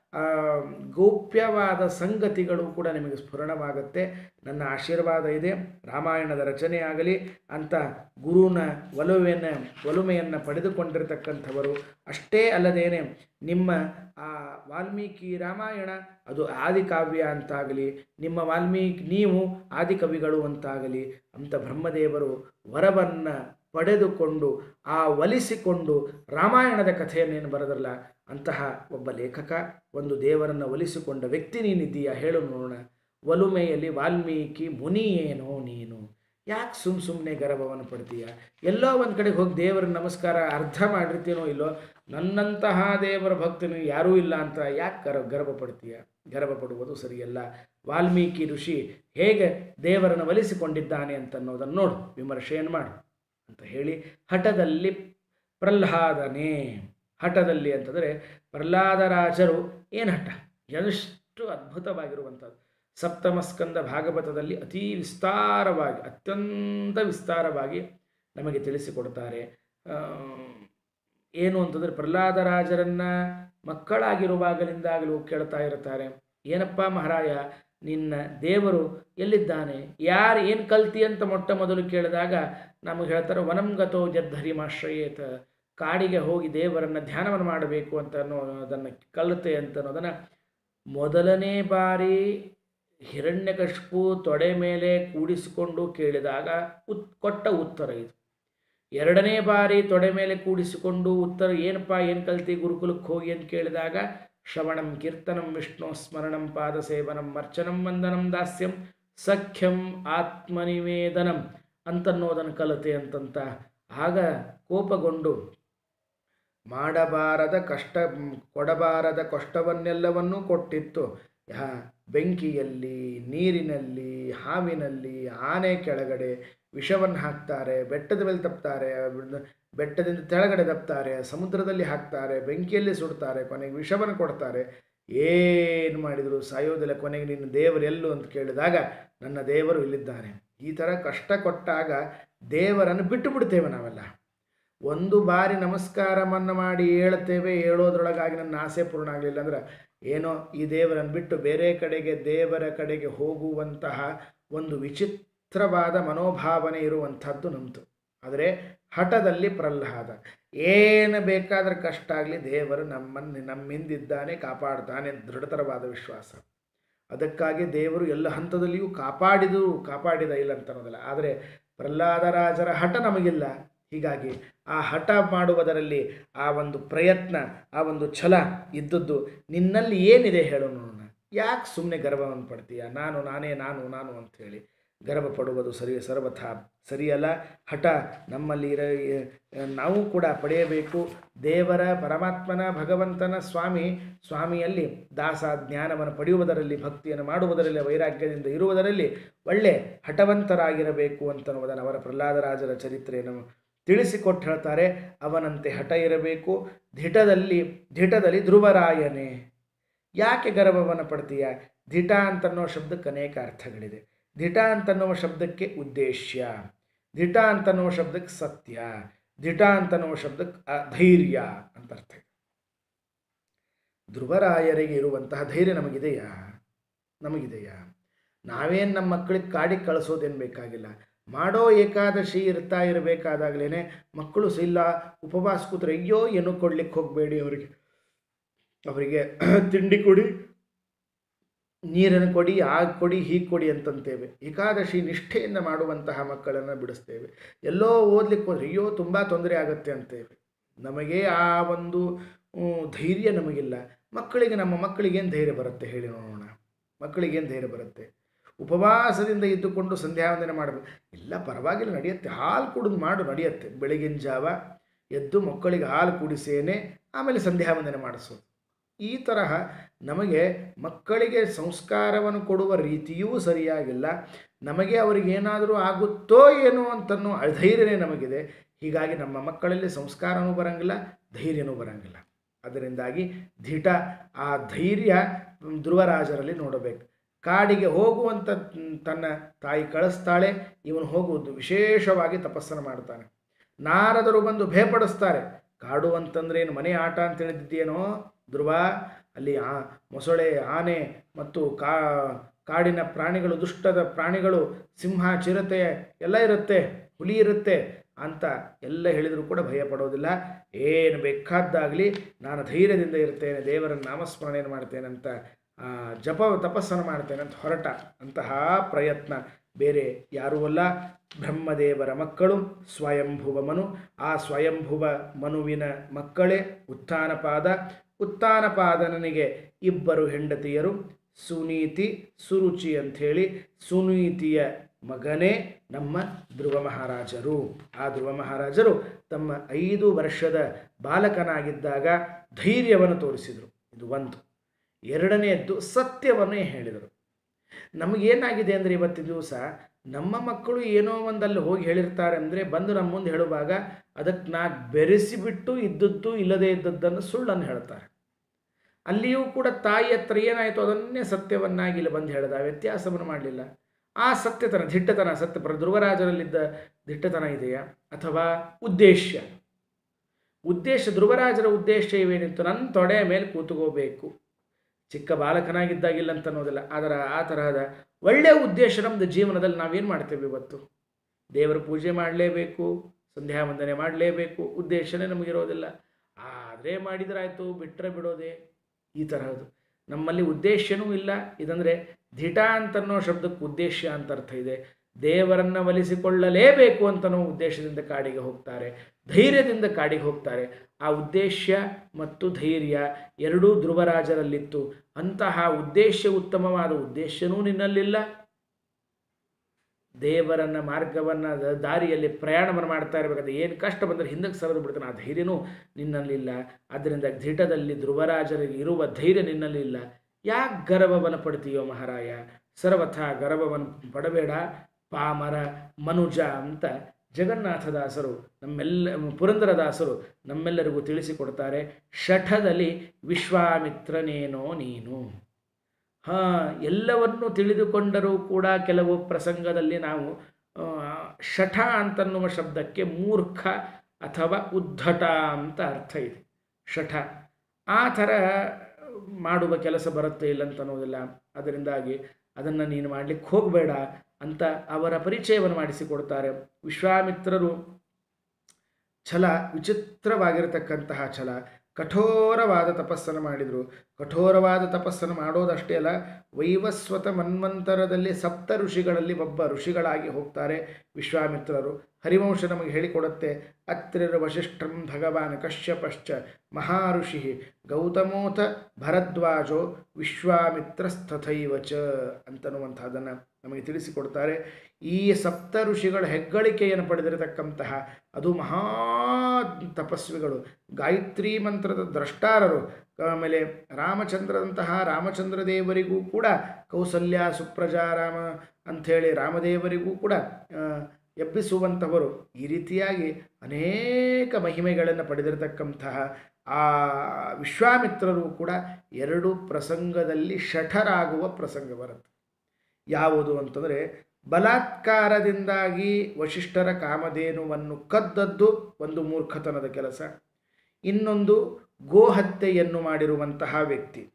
ಗೌಪ್ಯವಾದ ಸಂಗತಿಗಳು ಕೂಡ ನಿಮಗೆ ಸ್ಫುರಣವಾಗುತ್ತೆ. ನನ್ನ ಆಶೀರ್ವಾದ ಇದೆ, ರಾಮಾಯಣದ ರಚನೆ ಆಗಲಿ ಅಂತ ಗುರುನ ಒಲುವೆಯನ್ನು ಒಲುಮೆಯನ್ನು ಪಡೆದುಕೊಂಡಿರತಕ್ಕಂಥವರು. ಅಷ್ಟೇ ಅಲ್ಲದೇನೆ ನಿಮ್ಮ ಆ ವಾಲ್ಮೀಕಿ ರಾಮಾಯಣ ಅದು ಆದಿಕಾವ್ಯ ಅಂತಾಗಲಿ, ನಿಮ್ಮ ವಾಲ್ಮೀಕಿ ನೀವು ಆದಿಕವಿಗಳು ಅಂತಾಗಲಿ ಅಂತ ಬ್ರಹ್ಮದೇವರು ವರವನ್ನು ಪಡೆದುಕೊಂಡು ಆ ಒಲಿಸಿಕೊಂಡು ರಾಮಾಯಣದ ಕಥೆಯನ್ನೇನು ಬರೆದರಲ್ಲ ಅಂತಹ ಒಬ್ಬ ಲೇಖಕ, ಒಂದು ದೇವರನ್ನು ಒಲಿಸಿಕೊಂಡ ವ್ಯಕ್ತಿ ನೀನಿದ್ದೀಯಾ ಹೇಳು ನೋಡೋಣ. ಒಲುಮೆಯಲ್ಲಿ ವಾಲ್ಮೀಕಿ ಮುನಿಯೇನೋ ನೀನು, ಯಾಕೆ ಸುಮ್ಮ ಸುಮ್ಮನೆ ಗರ್ವವನ್ನು ಪಡ್ತೀಯ? ಎಲ್ಲೋ ಒಂದು ಕಡೆಗೆ ಹೋಗಿ ದೇವರ ನಮಸ್ಕಾರ ಅರ್ಧ ಮಾಡಿರ್ತೀನೋ ಇಲ್ಲೋ, ನನ್ನಂತಹ ದೇವರ ಭಕ್ತನು ಯಾರೂ ಇಲ್ಲ ಅಂತ ಯಾಕೆ ಗರ್ವ ಗರ್ವ ಪಡ್ತೀಯ? ಗರ್ವ ಪಡುವುದು ಸರಿಯಲ್ಲ. ವಾಲ್ಮೀಕಿ ಋಷಿ ಹೇಗೆ ದೇವರನ್ನು ಒಲಿಸಿಕೊಂಡಿದ್ದಾನೆ ಅಂತನ್ನೋದನ್ನು ನೋಡು, ವಿಮರ್ಶೆಯನ್ನು ಮಾಡು ಅಂತ ಹೇಳಿ ಹಠದಲ್ಲಿ ಪ್ರಹ್ಲಾದನೇ. ಹಠದಲ್ಲಿ ಅಂತಂದರೆ ಪ್ರಹ್ಲಾದರಾಜರು ಏನು ಹಠ? ಎಷ್ಟು ಅಷ್ಟು ಅದ್ಭುತವಾಗಿರುವಂಥದ್ದು. ಸಪ್ತಮ ಸ್ಕಂದ ಭಾಗವತದಲ್ಲಿ ಅತೀ ವಿಸ್ತಾರವಾಗಿ, ಅತ್ಯಂತ ವಿಸ್ತಾರವಾಗಿ ನಮಗೆ ತಿಳಿಸಿಕೊಡ್ತಾರೆ. ಏನು ಅಂತಂದರೆ, ಪ್ರಹ್ಲಾದರಾಜರನ್ನು ಮಕ್ಕಳಾಗಿರುವಾಗಲಿಂದಾಗಲೂ ಕೇಳ್ತಾ ಇರ್ತಾರೆ, ಏನಪ್ಪ ಮಹಾರಾಯ ನಿನ್ನ ದೇವರು ಎಲ್ಲಿದ್ದಾನೆ, ಯಾರು ಏನು ಕಲ್ತಿ ಅಂತ ಮೊಟ್ಟ ಮೊದಲು ಕೇಳಿದಾಗ ನಮಗೆ ಹೇಳ್ತಾರೆ, ವನಂಗತೋ ಜದ್ಧರಿಮಾಶ್ರಯೇತ, ಕಾಡಿಗೆ ಹೋಗಿ ದೇವರನ್ನು ಧ್ಯಾನವನ್ನು ಮಾಡಬೇಕು ಅಂತ ಅನ್ನೋ ಅದನ್ನು ಕಲಿತೆ ಅಂತ ಅನ್ನೋದನ್ನು ಮೊದಲನೇ ಬಾರಿ ಹಿರಣ್ಯಕಶಿಪು ತೊಡೆ ಮೇಲೆ ಕೂಡಿಸಿಕೊಂಡು ಕೇಳಿದಾಗ ಉತ್ ಕೊಟ್ಟ ಉತ್ತರ ಇದು. ಎರಡನೇ ಬಾರಿ ತೊಡೆ ಮೇಲೆ ಕೂಡಿಸಿಕೊಂಡು ಉತ್ತರ, ಏನಪ್ಪ ಏನು ಕಲ್ತಿ ಗುರುಕುಲಕ್ಕೆ ಹೋಗಿ ಅಂತ ಕೇಳಿದಾಗ ಶ್ರವಣಂ ಕೀರ್ತನಂ ವಿಷ್ಣು ಸ್ಮರಣಂ ಪಾದ ಸೇವನಂ ಅರ್ಚನಂ ವಂದನಂ ದಾಸ್ಯಂ ಸಖ್ಯಂ ಆತ್ಮನಿವೇದನಂ ಅಂತನ್ನೋದನ್ನು ಕಲಿತೆ ಅಂತಂತ. ಆಗ ಕೋಪಗೊಂಡು ಮಾಡಬಾರದ ಕಷ್ಟ ಕೊಡಬಾರದ ಕಷ್ಟವನ್ನೆಲ್ಲವನ್ನೂ ಕೊಟ್ಟಿತ್ತು. ಬೆಂಕಿಯಲ್ಲಿ, ನೀರಿನಲ್ಲಿ, ಹಾವಿನಲ್ಲಿ, ಆನೆ ಕೆಳಗಡೆ ವಿಷವನ್ನು ಹಾಕ್ತಾರೆ, ಬೆಟ್ಟದ ಮೇಲೆ ತಪ್ತಾರೆ, ಬೆಟ್ಟದಿಂದ ತೆಳಗಡೆ ತಪ್ತಾರೆ, ಸಮುದ್ರದಲ್ಲಿ ಹಾಕ್ತಾರೆ, ಬೆಂಕಿಯಲ್ಲಿ ಸುಡ್ತಾರೆ, ಕೊನೆಗೆ ವಿಷವನ್ನು ಕೊಡ್ತಾರೆ. ಏನು ಮಾಡಿದರು ಸಾಯೋದಿಲ್ಲ. ಕೊನೆಗೆ ನಿನ್ನ ದೇವರು ಎಲ್ಲು ಅಂತ ಕೇಳಿದಾಗ ನನ್ನ ದೇವರು ಇಲ್ಲಿದ್ದಾನೆ. ಈ ಥರ ಕಷ್ಟ ಕೊಟ್ಟಾಗ ದೇವರನ್ನು ಬಿಟ್ಟು ಬಿಡ್ತೇವೆ ನಾವೆಲ್ಲ. ಒಂದು ಬಾರಿ ನಮಸ್ಕಾರವನ್ನು ಮಾಡಿ ಹೇಳ್ತೇವೆ, ಹೇಳೋದ್ರೊಳಗಾಗಿ ನನ್ನ ಆಸೆ ಪೂರ್ಣ ಆಗಲಿಲ್ಲ ಅಂದ್ರೆ ಏನೋ ಈ ದೇವರನ್ನು ಬಿಟ್ಟು ಬೇರೆ ಕಡೆಗೆ ದೇವರ ಕಡೆಗೆ ಹೋಗುವಂತಹ ಒಂದು ವಿಚಿತ್ರವಾದ ಮನೋಭಾವನೆ ಇರುವಂಥದ್ದು ನಮ್ಮದು. ಆದರೆ ಹಠದಲ್ಲಿ ಪ್ರಹ್ಲಾದ, ಏನು ಬೇಕಾದರೆ ಕಷ್ಟ ಆಗಲಿ ದೇವರು ನಮ್ಮನ್ನು ನಮ್ಮಿಂದಿದ್ದಾನೆ, ಕಾಪಾಡ್ತಾನೆ, ದೃಢತರವಾದ ವಿಶ್ವಾಸ. ಅದಕ್ಕಾಗಿ ದೇವರು ಎಲ್ಲ ಹಂತದಲ್ಲಿಯೂ ಕಾಪಾಡಿದರೂ ಕಾಪಾಡಿದ ಇಲ್ಲ ಅಂತ ಅನ್ನೋದಲ್ಲ. ಆದರೆ ಪ್ರಹ್ಲಾದರಾಜರ ಹಠ ನಮಗಿಲ್ಲ. ಹೀಗಾಗಿ ಆ ಹಠ ಮಾಡುವುದರಲ್ಲಿ ಆ ಒಂದು ಪ್ರಯತ್ನ, ಆ ಒಂದು ಛಲ ಇದ್ದದ್ದು ನಿನ್ನಲ್ಲಿ ಏನಿದೆ ಹೇಳು ನೋಡೋಣ. ಯಾಕೆ ಸುಮ್ಮನೆ ಗರ್ವವನ್ನು ಪಡ್ತೀಯ, ನಾನು ನಾನೇ ನಾನು ನಾನು ಅಂಥೇಳಿ ಗರ್ವ ಪಡುವುದು ಸರಿ ಸರ್ವಥ ಸರಿಯಲ್ಲ. ಹಠ ನಮ್ಮಲ್ಲಿ ಇರ ನಾವು ಕೂಡ ಪಡೆಯಬೇಕು. ದೇವರ ಪರಮಾತ್ಮನ ಭಗವಂತನ ಸ್ವಾಮಿ ಸ್ವಾಮಿಯಲ್ಲಿ ದಾಸ ಜ್ಞಾನವನ್ನು ಪಡೆಯುವುದರಲ್ಲಿ, ಭಕ್ತಿಯನ್ನು ಮಾಡುವುದರಲ್ಲಿ, ವೈರಾಗ್ಯದಿಂದ ಇರುವುದರಲ್ಲಿ ಒಳ್ಳೆ ಹಠವಂತರಾಗಿರಬೇಕು ಅಂತನ್ನುವುದನ್ನು ಅವರ ಪ್ರಹ್ಲಾದರಾಜರ ಚರಿತ್ರೆಯನ್ನು ತಿಳಿಸಿಕೊಟ್ಟು ಹೇಳ್ತಾರೆ. ಅವನಂತೆ ಹಠ ಇರಬೇಕು. ಧಿಟದಲ್ಲಿ ಧಿಟದಲ್ಲಿ ಧ್ರುವರಾಯನೇ. ಯಾಕೆ ಗರ್ವವನ್ನು ಪಡ್ತೀಯ? ಧಿಟ ಅಂತನ್ನೋ ಶಬ್ದಕ್ಕೆ ಅನೇಕ ಅರ್ಥಗಳಿದೆ. ಧಿಟ ಅಂತನ್ನುವ ಶಬ್ದಕ್ಕೆ ಉದ್ದೇಶ್ಯ, ಧಿಟ ಅಂತನ್ನುವ ಶಬ್ದಕ್ಕೆ ಸತ್ಯ, ಧಿಟ ಅಂತನ್ನುವ ಶಬ್ದಕ್ಕೆ ಧೈರ್ಯ ಅಂತ ಅರ್ಥ. ಧ್ರುವರಾಯರಿಗೆ ಇರುವಂತಹ ಧೈರ್ಯ ನಮಗಿದೆಯಾ? ನಮಗಿದೆಯಾ? ನಾವೇನು ನಮ್ಮ ಮಕ್ಕಳಿಗೆ ಕಾಡಿಗೆ ಕಳಿಸೋದೇನು ಬೇಕಾಗಿಲ್ಲ. ಮಾಡೋ ಏಕಾದಶಿ ಇರ್ತಾ ಇರಬೇಕಾದಾಗಲೇ ಮಕ್ಕಳು ಇಲ್ಲ ಉಪವಾಸ ಕೂತ್ರೆ ಅಯ್ಯೋ ಏನೂ ಕೊಡ್ಲಿಕ್ಕೆ ಹೋಗಬೇಡಿ, ಅವರಿಗೆ ಅವರಿಗೆ ತಿಂಡಿ ಕೊಡಿ, ನೀರನ್ನು ಕೊಡಿ, ಆಗ ಕೊಡಿ, ಹೀಗೆ ಕೊಡಿ ಅಂತಂತೇವೆ. ಏಕಾದಶಿ ನಿಷ್ಠೆಯಿಂದ ಮಾಡುವಂತಹ ಮಕ್ಕಳನ್ನು ಬಿಡಿಸ್ತೇವೆ. ಎಲ್ಲೋ ಓದ್ಲಿಕ್ಕೆ ಹೋದ್ರೆ ಅಯ್ಯೋ ತುಂಬ ತೊಂದರೆ ಆಗುತ್ತೆ ಅಂತೇವೆ. ನಮಗೆ ಆ ಒಂದು ಧೈರ್ಯ ನಮಗಿಲ್ಲ. ಮಕ್ಕಳಿಗೆ ನಮ್ಮ ಮಕ್ಕಳಿಗೇನು ಧೈರ್ಯ ಬರುತ್ತೆ ಹೇಳಿ ನೋಡೋಣ? ಮಕ್ಕಳಿಗೇನು ಧೈರ್ಯ ಬರುತ್ತೆ? ಉಪವಾಸದಿಂದ ಇದ್ದುಕೊಂಡು ಸಂಧ್ಯಾವಂದನೆ ಮಾಡಬೇಕು. ಇಲ್ಲ ಪರವಾಗಿಲ್ಲ, ನಡೆಯುತ್ತೆ, ಹಾಲು ಕುಡಿದು ಮಾಡು, ನಡೆಯುತ್ತೆ. ಬೆಳಗಿನ ಜಾವ ಎದ್ದು ಮಕ್ಕಳಿಗೆ ಹಾಲು ಕುಡಿಸೇನೆ ಆಮೇಲೆ ಸಂಧ್ಯಾವಂದನೆ ಮಾಡಿಸೋದು. ಈ ತರಹ ನಮಗೆ ಮಕ್ಕಳಿಗೆ ಸಂಸ್ಕಾರವನ್ನು ಕೊಡುವ ರೀತಿಯೂ ಸರಿಯಾಗಿಲ್ಲ. ನಮಗೆ ಅವರಿಗೇನಾದರೂ ಆಗುತ್ತೋ ಏನೋ ಅಂತನೋ ಅಧೈರ್ಯನೇ ನಮಗಿದೆ. ಹೀಗಾಗಿ ನಮ್ಮ ಮಕ್ಕಳಲ್ಲಿ ಸಂಸ್ಕಾರನೂ ಬರಂಗಿಲ್ಲ, ಧೈರ್ಯನೂ ಬರಂಗಿಲ್ಲ. ಅದರಿಂದಾಗಿ ಧಿಟ, ಆ ಧೈರ್ಯ ಧ್ರುವರಾಜರಲ್ಲಿ ನೋಡಬೇಕು. ಕಾಡಿಗೆ ಹೋಗುವಂಥ ತನ್ನ ತಾಯಿ ಕಳಿಸ್ತಾಳೆ, ಇವನು ಹೋಗುವುದು ವಿಶೇಷವಾಗಿ ತಪಸ್ಸನ್ನು ಮಾಡ್ತಾನೆ. ನಾರದರು ಬಂದು ಭಯಪಡಿಸ್ತಾರೆ. ಕಾಡು ಅಂತಂದ್ರೆ ಏನು ಮನೆ ಆಟ ಅಂತ ಹೇಳಿದ್ದೇನೋ ಧ್ರುವ? ಅಲ್ಲಿ ಆ ಮೊಸಳೆ, ಆನೆ ಮತ್ತು ಕಾ ಕಾಡಿನ ಪ್ರಾಣಿಗಳು, ದುಷ್ಟದ ಪ್ರಾಣಿಗಳು, ಸಿಂಹ, ಚಿರತೆ ಎಲ್ಲ ಇರುತ್ತೆ, ಹುಲಿ ಇರುತ್ತೆ ಅಂತ ಎಲ್ಲ ಹೇಳಿದರೂ ಕೂಡ ಭಯ ಪಡೋದಿಲ್ಲ. ಏನು ಬೇಕಾದ್ದಾಗಲಿ ನಾನು ಧೈರ್ಯದಿಂದ ಇರ್ತೇನೆ, ದೇವರ ನಾಮಸ್ಮರಣೆಯನ್ನು ಮಾಡ್ತೇನೆ ಅಂತ ಜಪ ತಪಸ್ಸನ್ನು ಮಾಡ್ತೇನೆ ಅಂತ ಹೊರಟ ಅಂತಹ ಪ್ರಯತ್ನ ಬೇರೆ ಯಾರೂ ಅಲ್ಲ, ಬ್ರಹ್ಮದೇವರ ಮಕ್ಕಳು ಸ್ವಯಂಭುವ ಮನು. ಆ ಸ್ವಯಂಭುವ ಮನುವಿನ ಮಕ್ಕಳೇ ಉತ್ಥಾನಪಾದ. ಉತ್ಥಾನಪಾದನಿಗೆ ಇಬ್ಬರು ಹೆಂಡತಿಯರು, ಸುನೀತಿ, ಸುರುಚಿ ಅಂಥೇಳಿ. ಸುನೀತಿಯ ಮಗನೇ ನಮ್ಮ ಧ್ರುವ ಮಹಾರಾಜರು. ಆ ಧ್ರುವ ಮಹಾರಾಜರು ತಮ್ಮ ಐದು ವರ್ಷದ ಬಾಲಕನಾಗಿದ್ದಾಗ ಧೈರ್ಯವನ್ನು ತೋರಿಸಿದರು. ಇದು ಒಂದು. ಎರಡನೆಯದ್ದು ಸತ್ಯವನ್ನೇ ಹೇಳಿದರು. ನಮಗೇನಾಗಿದೆ ಅಂದರೆ ಇವತ್ತಿನ ದಿವಸ ನಮ್ಮ ಮಕ್ಕಳು ಏನೋ ಒಂದಲ್ಲಿ ಹೋಗಿ ಹೇಳಿರ್ತಾರೆ ಅಂದರೆ ಬಂದು ನಮ್ಮ ಮುಂದೆ ಹೇಳುವಾಗ ಅದಕ್ಕೆ ನಾ ಬೆರೆಸಿಬಿಟ್ಟು ಇದ್ದದ್ದು ಇಲ್ಲದೇ ಇದ್ದದ್ದನ್ನು ಸುಳ್ಳನ್ನು ಹೇಳ್ತಾರೆ. ಅಲ್ಲಿಯೂ ಕೂಡ ತಾಯಿ ಹತ್ರ ಏನಾಯಿತು ಅದನ್ನೇ ಸತ್ಯವನ್ನಾಗಿ ಇಲ್ಲಿ ಬಂದು ಹೇಳಿದ, ವ್ಯತ್ಯಾಸವನ್ನು ಮಾಡಲಿಲ್ಲ. ಆ ಸತ್ಯತನ ದಿಟ್ಟತನ ಸತ್ಯ ಧ್ರುವರಾಜರಲ್ಲಿದ್ದ ದಿಟ್ಟತನ ಇದೆಯಾ ಅಥವಾ ಉದ್ದೇಶ? ಉದ್ದೇಶ ಧ್ರುವರಾಜರ ಉದ್ದೇಶ ಇವೇನಿತ್ತು? ನನ್ನ ತೊಡೆ ಮೇಲೆ ಕೂತ್ಕೋಬೇಕು. ಚಿಕ್ಕ ಬಾಲಕನಾಗಿದ್ದಾಗಿಲ್ಲ ಅಂತ ಅನ್ನೋದಿಲ್ಲ, ಅದರ ಆ ತರಹದ ಒಳ್ಳೆಯ ಉದ್ದೇಶ ನಮ್ಮದು ಜೀವನದಲ್ಲಿ ನಾವೇನು ಮಾಡ್ತೇವೆ ಇವತ್ತು? ದೇವರ ಪೂಜೆ ಮಾಡಲೇಬೇಕು, ಸಂಧ್ಯಾ ವಂದನೆ ಮಾಡಲೇಬೇಕು, ಉದ್ದೇಶನೇ ನಮಗಿರೋದಿಲ್ಲ. ಆದರೆ ಮಾಡಿದ್ರಾಯ್ತು, ಬಿಟ್ಟರೆ ಬಿಡೋದೆ, ಈ ತರಹದ್ದು ನಮ್ಮಲ್ಲಿ ಉದ್ದೇಶನೂ ಇಲ್ಲ. ಇದಂದರೆ ಧಿಟ ಅಂತನ್ನೋ ಶಬ್ದಕ್ಕೆ ಉದ್ದೇಶ ಅಂತ ಅರ್ಥ ಇದೆ. ದೇವರನ್ನು ಒಲಿಸಿಕೊಳ್ಳಲೇಬೇಕು ಅಂತನೋ ಉದ್ದೇಶದಿಂದ ಕಾಡಿಗೆ ಹೋಗ್ತಾರೆ, ಧೈರ್ಯದಿಂದ ಕಾಡಿಗೆ ಹೋಗ್ತಾರೆ. ಆ ಉದ್ದೇಶ ಮತ್ತು ಧೈರ್ಯ ಎರಡೂ ಧ್ರುವರಾಜರಲ್ಲಿತ್ತು. ಅಂತಹ ಉದ್ದೇಶ, ಉತ್ತಮವಾದ ಉದ್ದೇಶನೂ ನಿನ್ನಲ್ಲಿಲ್ಲ. ದೇವರನ್ನ ಮಾರ್ಗವನ್ನು ದಾರಿಯಲ್ಲಿ ಪ್ರಯಾಣವನ್ನು ಮಾಡ್ತಾ ಇರಬೇಕಾದ್ರೆ ಏನು ಕಷ್ಟ ಬಂದರೆ ಹಿಂದಕ್ಕೆ ಸರಿದು ಬಿಡ್ತಾನೆ, ಆ ಧೈರ್ಯನೂ ನಿನ್ನಲ್ಲಿಲ್ಲ. ಆದ್ದರಿಂದ ಘಿಟದಲ್ಲಿ ಧ್ರುವರಾಜರಿಗೆ ಇರುವ ಧೈರ್ಯ ನಿನ್ನಲ್ಲಿಲ್ಲ. ಯಾಕೆ ಗರ್ವವನ್ನು ಪಡ್ತೀಯೋ ಮಹಾರಾಯ? ಸರ್ವಥ ಗರ್ವವನ್ನು ಪಡಬೇಡ, ಪಾಮರ ಮನುಜ ಅಂತ ಜಗನ್ನಾಥದಾಸರು ನಮ್ಮೆಲ್ಲ ಪುರಂದರದಾಸರು ನಮ್ಮೆಲ್ಲರಿಗೂ ತಿಳಿಸಿಕೊಡ್ತಾರೆ. ಶಠದಲ್ಲಿ ವಿಶ್ವಾಮಿತ್ರನೇನೋ ನೀನು. ಹಾಂ, ಎಲ್ಲವನ್ನೂ ತಿಳಿದುಕೊಂಡರೂ ಕೂಡ ಕೆಲವು ಪ್ರಸಂಗದಲ್ಲಿ ನಾವು ಶಠ ಅಂತನ್ನುವ ಶಬ್ದಕ್ಕೆ ಮೂರ್ಖ ಅಥವಾ ಉದ್ಧಟ ಅಂತ ಅರ್ಥ ಇದೆ. ಶಠ ಆ ಥರ ಮಾಡುವ ಕೆಲಸ ಬರುತ್ತೆ ಇಲ್ಲ ಅಂತ ಅನ್ನೋದಿಲ್ಲ. ಅದರಿಂದಾಗಿ ಅದನ್ನು ನೀನು ಮಾಡಲಿಕ್ಕೆ ಹೋಗಬೇಡ ಅಂತ ಅವರ ಪರಿಚಯವನ್ನು ಮಾಡಿಸಿಕೊಡ್ತಾರೆ. ವಿಶ್ವಾಮಿತ್ರರು ಛಲ, ವಿಚಿತ್ರವಾಗಿರತಕ್ಕಂತಹ ಛಲ, ಕಠೋರವಾದ ತಪಸ್ಸನ್ನು ಮಾಡಿದರು. ಕಠೋರವಾದ ತಪಸ್ಸನ್ನು ಮಾಡೋದಷ್ಟೇ ಅಲ್ಲ, ವೈವಸ್ವತ ಮನ್ವಂತರದಲ್ಲಿ ಸಪ್ತ ಋಷಿಗಳಲ್ಲಿ ಒಬ್ಬ ಋಷಿಗಳಾಗಿ ಹೋಗ್ತಾರೆ ವಿಶ್ವಾಮಿತ್ರರು. ಹರಿವಂಶ ನಮಗೆ ಹೇಳಿಕೊಡುತ್ತೆ, ಅತ್ರಿರ್ ವಸಿಷ್ಠಂ ಭಗವಾನ್ ಕಶ್ಯಪಶ್ಚ ಮಹಾಋಷಿ ಗೌತಮೋಥ ಭರದ್ವಾಜೋ ವಿಶ್ವಾಮಿತ್ರಸ್ತಥೈವ ಚ ಅಂತನ್ನುವಂಥದ್ದನ್ನು ನಮಗೆ ತಿಳಿಸಿಕೊಡ್ತಾರೆ. ಈ ಸಪ್ತ ಋಷಿಗಳ ಹೆಗ್ಗಳಿಕೆಯನ್ನು ಪಡೆದಿರತಕ್ಕಂತಹ ಅದು ಮಹಾ ತಪಸ್ವಿಗಳು, ಗಾಯತ್ರಿ ಮಂತ್ರದ ದ್ರಷ್ಟಾರರು. ಆಮೇಲೆ ರಾಮಚಂದ್ರದಂತಹ ರಾಮಚಂದ್ರ ದೇವರಿಗೂ ಕೂಡ ಕೌಸಲ್ಯ ಸುಪ್ರಜಾ ರಾಮ ಅಂಥೇಳಿ ರಾಮದೇವರಿಗೂ ಕೂಡ ಎಬ್ಬಿಸುವಂಥವರು. ಈ ರೀತಿಯಾಗಿ ಅನೇಕ ಮಹಿಮೆಗಳನ್ನು ಪಡೆದಿರತಕ್ಕಂತಹ ಆ ವಿಶ್ವಾಮಿತ್ರರು ಕೂಡ ಎರಡು ಪ್ರಸಂಗದಲ್ಲಿ ಶಠರಾಗುವ ಪ್ರಸಂಗ ಬರುತ್ತೆ. ಯಾವುದು ಅಂತಂದರೆ, ಬಲಾತ್ಕಾರದಿಂದಾಗಿ ವಶಿಷ್ಠರ ಕಾಮಧೇನುವನ್ನು ಕದ್ದದ್ದು ಒಂದು ಮೂರ್ಖತನದ ಕೆಲಸ. ಇನ್ನೊಂದು ಗೋಹತ್ಯೆಯನ್ನು ಮಾಡಿರುವಂತಹ ವ್ಯಕ್ತಿ,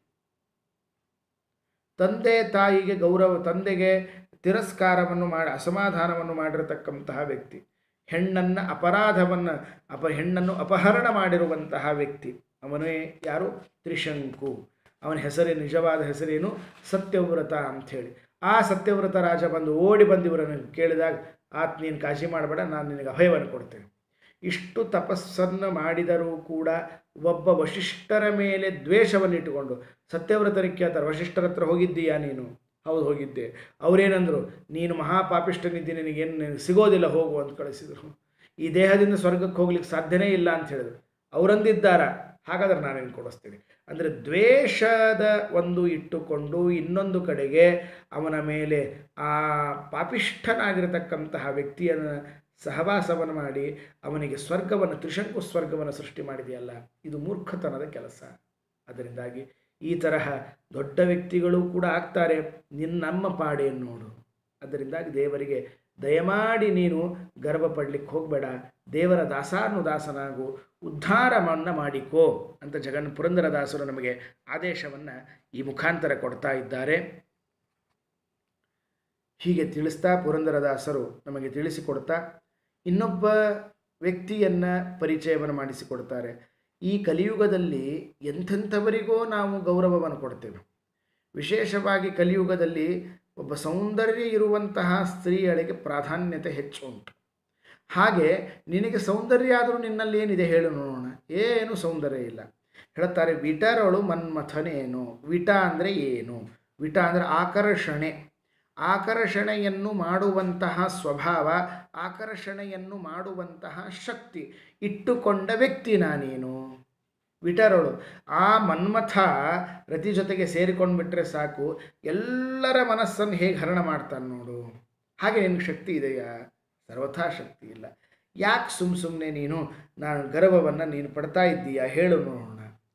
ತಂದೆ ತಾಯಿಗೆ ಗೌರವ, ತಂದೆಗೆ ತಿರಸ್ಕಾರವನ್ನು ಮಾಡಿ ಅಸಮಾಧಾನವನ್ನು ಮಾಡಿರತಕ್ಕಂತಹ ವ್ಯಕ್ತಿ, ಹೆಣ್ಣನ್ನು ಅಪರಾಧವನ್ನು ಅಪ ಹೆಣ್ಣನ್ನು ಅಪಹರಣ ಮಾಡಿರುವಂತಹ ವ್ಯಕ್ತಿ. ಅವನೇ ಯಾರು? ತ್ರಿಶಂಕು. ಅವನ ಹೆಸರೇ, ನಿಜವಾದ ಹೆಸರೇನು? ಸತ್ಯವ್ರತ ಅಂಥೇಳಿ. ಆ ಸತ್ಯವ್ರತ ರಾಜ ಬಂದು ಓಡಿ ಬಂದು ಇವರನ್ನು ಕೇಳಿದಾಗ, ಆತ ನೀನು ಕಾಳಜಿ ಮಾಡಬೇಡ, ನಾನು ನಿನಗೆ ಅಭಯವನ್ನು ಕೊಡ್ತೇನೆ. ಇಷ್ಟು ತಪಸ್ಸನ್ನು ಮಾಡಿದರೂ ಕೂಡ ಒಬ್ಬ ವಶಿಷ್ಠರ ಮೇಲೆ ದ್ವೇಷವನ್ನು ಇಟ್ಟುಕೊಂಡು ಸತ್ಯವ್ರತರಿಗೆ ಕೇಳ್ತಾರೆ, ವಶಿಷ್ಠರ ಹತ್ರ ಹೋಗಿದ್ದೀಯಾ ನೀನು? ಹೌದು ಹೋಗಿದ್ದೆ. ಅವರೇನಂದರು, ನೀನು ಮಹಾಪಾಪಿಷ್ಠನಿದ್ದಿ, ನಿನಗೇನು ನಿನಗೆ ಸಿಗೋದಿಲ್ಲ, ಹೋಗು ಅಂತ ಕಳಿಸಿದರು. ಈ ದೇಹದಿಂದ ಸ್ವರ್ಗಕ್ಕೆ ಹೋಗ್ಲಿಕ್ಕೆ ಸಾಧ್ಯನೇ ಇಲ್ಲ ಅಂತ ಹೇಳಿದ್ರು. ಅವರಂದಿದ್ದಾರ, ಹಾಗಾದ್ರೆ ನಾನೇನು ಕೊಡಿಸ್ತೀನಿ ಅಂದರೆ ದ್ವೇಷದ ಒಂದು ಇಟ್ಟುಕೊಂಡು ಇನ್ನೊಂದು ಕಡೆಗೆ ಅವನ ಮೇಲೆ ಆ ಪಾಪಿಷ್ಠನಾಗಿರತಕ್ಕಂತಹ ವ್ಯಕ್ತಿಯನ್ನು ಸಹವಾಸವನ್ನು ಮಾಡಿ ಅವನಿಗೆ ಸ್ವರ್ಗವನ್ನು, ತ್ರಿಶಂಕು ಸ್ವರ್ಗವನ್ನು ಸೃಷ್ಟಿ ಮಾಡಿದೆಯಲ್ಲ, ಇದು ಮೂರ್ಖತನದ ಕೆಲಸ. ಅದರಿಂದಾಗಿ ಈ ತರಹ ದೊಡ್ಡ ವ್ಯಕ್ತಿಗಳು ಕೂಡ ಆಗ್ತಾರೆ. ನಿನ್ನ ನಮ್ಮ ಪಾಡೇನು ನೋಡು. ಅದರಿಂದಾಗಿ ದೇವರಿಗೆ ದಯಮಾಡಿ ನೀನು ಗರ್ವ ಪಡಲಿಕ್ಕೆ ಹೋಗಬೇಡ, ದೇವರ ದಾಸಾನುದಾಸನಾಗು, ಉದ್ಧಾರವನ್ನು ಮಾಡಿಕೋ ಅಂತ ಜಗನ್ ಪುರಂದರದಾಸರು ನಮಗೆ ಆದೇಶವನ್ನು ಈ ಮುಖಾಂತರ ಕೊಡ್ತಾ ಇದ್ದಾರೆ. ಹೀಗೆ ತಿಳಿಸ್ತಾ ಪುರಂದರದಾಸರು ನಮಗೆ ತಿಳಿಸಿಕೊಡ್ತಾ ಇನ್ನೊಬ್ಬ ವ್ಯಕ್ತಿಯನ್ನು ಪರಿಚಯವನ್ನು ಮಾಡಿಸಿಕೊಡ್ತಾರೆ. ಈ ಕಲಿಯುಗದಲ್ಲಿ ಎಂಥೆಂಥವರಿಗೋ ನಾವು ಗೌರವವನ್ನು ಕೊಡ್ತೇವೆ. ವಿಶೇಷವಾಗಿ ಕಲಿಯುಗದಲ್ಲಿ ಒಬ್ಬ ಸೌಂದರ್ಯ ಇರುವಂತಹ ಸ್ತ್ರೀಯಳಿಗೆ ಪ್ರಾಧಾನ್ಯತೆ ಹೆಚ್ಚು ಉಂಟು. ಹಾಗೆ ನಿನಗೆ ಸೌಂದರ್ಯ ಆದರೂ ನಿನ್ನಲ್ಲಿ ಏನಿದೆ ಹೇಳು ನೋಡೋಣ. ಏನು ಸೌಂದರ್ಯ ಇಲ್ಲ. ಹೇಳ್ತಾರೆ, ವಿಟರಳು ಮನ್ಮಥನೇನು. ವಿಟ ಅಂದರೆ ಏನು? ವಿಟ ಅಂದರೆ ಆಕರ್ಷಣೆ. ಆಕರ್ಷಣೆಯನ್ನು ಮಾಡುವಂತಹ ಸ್ವಭಾವ, ಆಕರ್ಷಣೆಯನ್ನು ಮಾಡುವಂತಹ ಶಕ್ತಿ ಇಟ್ಟುಕೊಂಡ ವ್ಯಕ್ತಿ ನಾನೇನು. ವಿಟರಳು ಆ ಮನ್ಮಥ ರತಿ ಜೊತೆಗೆ ಸೇರಿಕೊಂಡು ಬಿಟ್ಟರೆ ಸಾಕು, ಎಲ್ಲರ ಮನಸ್ಸನ್ನು ಹೇಗೆ ಹರಣ ಮಾಡ್ತಾನೆ ನೋಡು. ಹಾಗೆ ನಿನಗೆ ಶಕ್ತಿ ಇದೆಯಾ? ಸರ್ವಥಾ ಶಕ್ತಿ ಇಲ್ಲ. ಯಾಕೆ ಸುಮ್ಮ ಸುಮ್ಮನೆ ನೀನು ನಾನು ಗರ್ವವನ್ನು ನೀನು ಪಡ್ತಾ ಇದ್ದೀಯಾ ಹೇಳು ನೋಡೋಣ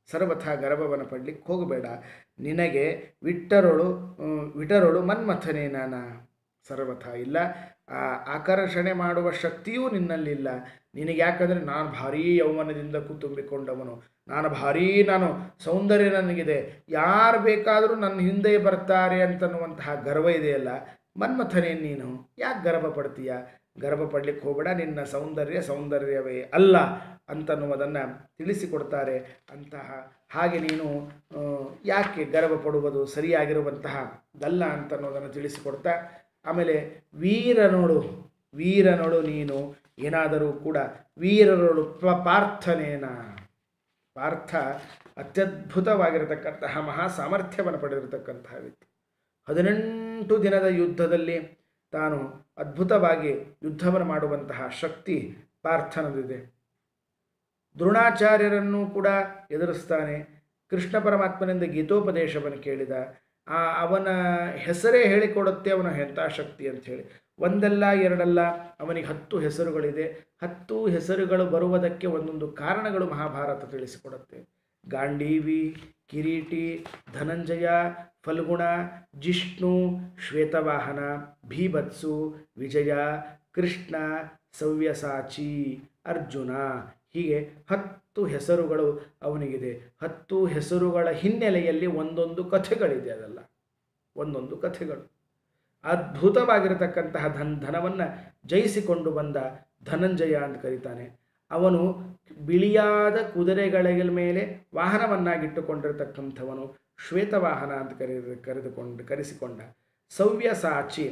ಸರ್ವಥಾ ಗರ್ವವನ್ನು ಪಡಲಿಕ್ಕೆ ಹೋಗಬೇಡ. ನಿನಗೆ ವಿಟ್ಟರೊಳು ವಿಟರೊಳು ಮನ್ಮಥನೇ ನಾನ. ಸರ್ವಥಾ ಇಲ್ಲ, ಆ ಆಕರ್ಷಣೆ ಮಾಡುವ ಶಕ್ತಿಯೂ ನಿನ್ನಲ್ಲಿಲ್ಲ. ನಿನಗೆ ಯಾಕಂದರೆ ನಾನು ಭಾರೀ ಯೌವನದಿಂದ ತುಂಬಿಕೊಂಡವನು, ನಾನು ಭಾರೀ ನಾನು ಸೌಂದರ್ಯ ನನಗಿದೆ, ಯಾರು ಬೇಕಾದರೂ ನನ್ನ ಹಿಂದೆ ಬರ್ತಾರೆ ಅಂತನ್ನುವಂತಹ ಗರ್ವ ಇದೆಯಲ್ಲ, ಮನ್ಮಥನೇ ನೀನು ಯಾಕೆ ಗರ್ವ ಪಡ್ತೀಯ? ಗರ್ವ ಪಡಲಿಕ್ಕೆ ಹೋಗಬೇಡ, ನಿನ್ನ ಸೌಂದರ್ಯ ಸೌಂದರ್ಯವೇ ಅಲ್ಲ ಅಂತನ್ನುವುದನ್ನು ತಿಳಿಸಿಕೊಡ್ತಾರೆ. ಅಂತಹ ಹಾಗೆ ನೀನು ಯಾಕೆ ಗರ್ವ ಪಡುವುದು ಸರಿಯಾಗಿರುವಂತಹ ದಲ್ಲ ಅಂತನ್ನೋದನ್ನು ತಿಳಿಸಿಕೊಡ್ತಾ, ಆಮೇಲೆ ವೀರನೋಳು ವೀರನೋಳು ನೀನು ಏನಾದರೂ ಕೂಡ ವೀರನೋಳು ಪಾರ್ಥನೇನ. ಪಾರ್ಥ ಅತ್ಯದ್ಭುತವಾಗಿರತಕ್ಕಂತಹ ಮಹಾ ಸಾಮರ್ಥ್ಯವನ್ನು ಪಡೆದಿರತಕ್ಕಂತಹ ವ್ಯಕ್ತಿ. ಹದಿನೆಂಟು ದಿನದ ಯುದ್ಧದಲ್ಲಿ ತಾನು ಅದ್ಭುತವಾಗಿ ಯುದ್ಧವನ್ನು ಮಾಡುವಂತಹ ಶಕ್ತಿ ಪಾರ್ಥನದಿದೆ. ದ್ರೋಣಾಚಾರ್ಯರನ್ನು ಕೂಡ ಎದುರಿಸ್ತಾನೆ. ಕೃಷ್ಣ ಪರಮಾತ್ಮನಿಂದ ಗೀತೋಪದೇಶವನ್ನು ಕೇಳಿದ. ಆ ಅವನ ಹೆಸರೇ ಹೇಳಿಕೊಡುತ್ತೆ ಅವನ ಎಂಥ ಶಕ್ತಿ ಅಂಥೇಳಿ. ಒಂದಲ್ಲ ಎರಡಲ್ಲ, ಅವನಿಗೆ ಹತ್ತು ಹೆಸರುಗಳಿದೆ. ಹತ್ತು ಹೆಸರುಗಳು ಬರುವುದಕ್ಕೆ ಒಂದೊಂದು ಕಾರಣಗಳು ಮಹಾಭಾರತ ತಿಳಿಸಿಕೊಡುತ್ತೆ. ಗಾಂಡೀವಿ, ಕಿರೀಟಿ, ಧನಂಜಯ, ಫಲ್ಗುಣ, ಜಿಷ್ಣು, ಶ್ವೇತವಾಹನ, ಭೀಭತ್ಸು, ವಿಜಯ, ಕೃಷ್ಣ, ಸವ್ಯಸಾಚಿ, ಅರ್ಜುನ, ಹೀಗೆ ಹತ್ತು ಹೆಸರುಗಳು ಅವನಿಗಿದೆ. ಹತ್ತು ಹೆಸರುಗಳ ಹಿನ್ನೆಲೆಯಲ್ಲಿ ಒಂದೊಂದು ಕಥೆಗಳಿದೆ. ಅದಲ್ಲ ಒಂದೊಂದು ಕಥೆಗಳು. ಅದ್ಭುತವಾಗಿರತಕ್ಕಂತಹ ಧನ್ ಧನವನ್ನು ಜಯಿಸಿಕೊಂಡು ಬಂದ ಧನಂಜಯ ಅಂತ ಕರೀತಾನೆ. ಅವನು ಬಿಳಿಯಾದ ಕುದುರೆಗಳ ಮೇಲೆ ವಾಹನವನ್ನಾಗಿಟ್ಟುಕೊಂಡಿರತಕ್ಕಂಥವನು ಶ್ವೇತವಾಹನ ಅಂತ ಕರೆದು ಕರೆದುಕೊಂಡು ಕರೆಸಿಕೊಂಡ. ಸವ್ಯಸಾಚಿ,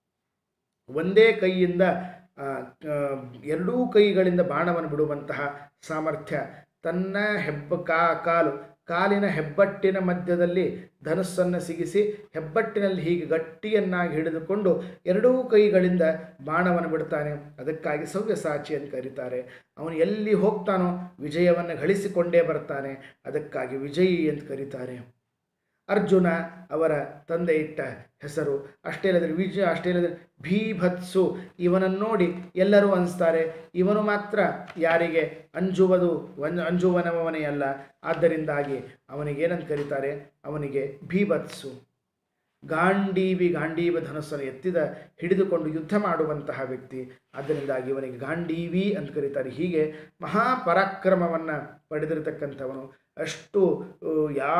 ಒಂದೇ ಕೈಯಿಂದ ಎರಡೂ ಕೈಗಳಿಂದ ಬಾಣವನ್ನು ಬಿಡುವಂತಹ ಸಾಮರ್ಥ್ಯ. ತನ್ನ ಹೆಬ್ಬ ಕಾ ಕಾಲು ಕಾಲಿನ ಹೆಬ್ಬಟ್ಟಿನ ಮಧ್ಯದಲ್ಲಿ ಧನುಸ್ಸನ್ನು ಸಿಗಿಸಿ ಹೆಬ್ಬಟ್ಟಿನಲ್ಲಿ ಹೀಗೆ ಗಟ್ಟಿಯನ್ನಾಗಿ ಹಿಡಿದುಕೊಂಡು ಎರಡೂ ಕೈಗಳಿಂದ ಬಾಣವನ್ನು ಬಿಡ್ತಾನೆ. ಅದಕ್ಕಾಗಿ ಸವ್ಯಸಾಚಿ ಅಂತ ಕರೀತಾರೆ. ಅವನು ಎಲ್ಲಿ ಹೋಗ್ತಾನೋ ವಿಜಯವನ್ನು ಗಳಿಸಿಕೊಂಡೇ ಬರ್ತಾನೆ. ಅದಕ್ಕಾಗಿ ವಿಜಯಿ ಅಂತ ಕರೀತಾರೆ. ಅರ್ಜುನ ಅವರ ತಂದೆ ಇಟ್ಟ ಹೆಸರು. ಅಷ್ಟೇ ಅಲ್ಲದ್ರೆ ವಿಜಯ ಅಷ್ಟೇ ಅಲ್ಲದ್ರೆ ಭೀಭತ್ಸು, ಇವನನ್ನು ನೋಡಿ ಎಲ್ಲರೂ ಅನಿಸ್ತಾರೆ ಇವನು ಮಾತ್ರ ಯಾರಿಗೆ ಅಂಜುವುದು ಅಂಜುವನವನೇ ಅಲ್ಲ. ಆದ್ದರಿಂದಾಗಿ ಅವನಿಗೇನಂತ ಕರೀತಾರೆ, ಅವನಿಗೆ ಭೀಭತ್ಸು. ಗಾಂಡೀವಿ, ಗಾಂಡೀವ ಧನಸ್ಸನ್ನು ಎತ್ತಿದ ಹಿಡಿದುಕೊಂಡು ಯುದ್ಧ ಮಾಡುವಂತಹ ವ್ಯಕ್ತಿ. ಆದ್ದರಿಂದಾಗಿ ಇವನಿಗೆ ಗಾಂಡೀವಿ ಅಂತ ಕರೀತಾರೆ. ಹೀಗೆ ಮಹಾಪರಾಕ್ರಮವನ್ನು ಪಡೆದಿರತಕ್ಕಂಥವನು. ಅಷ್ಟು ಯಾ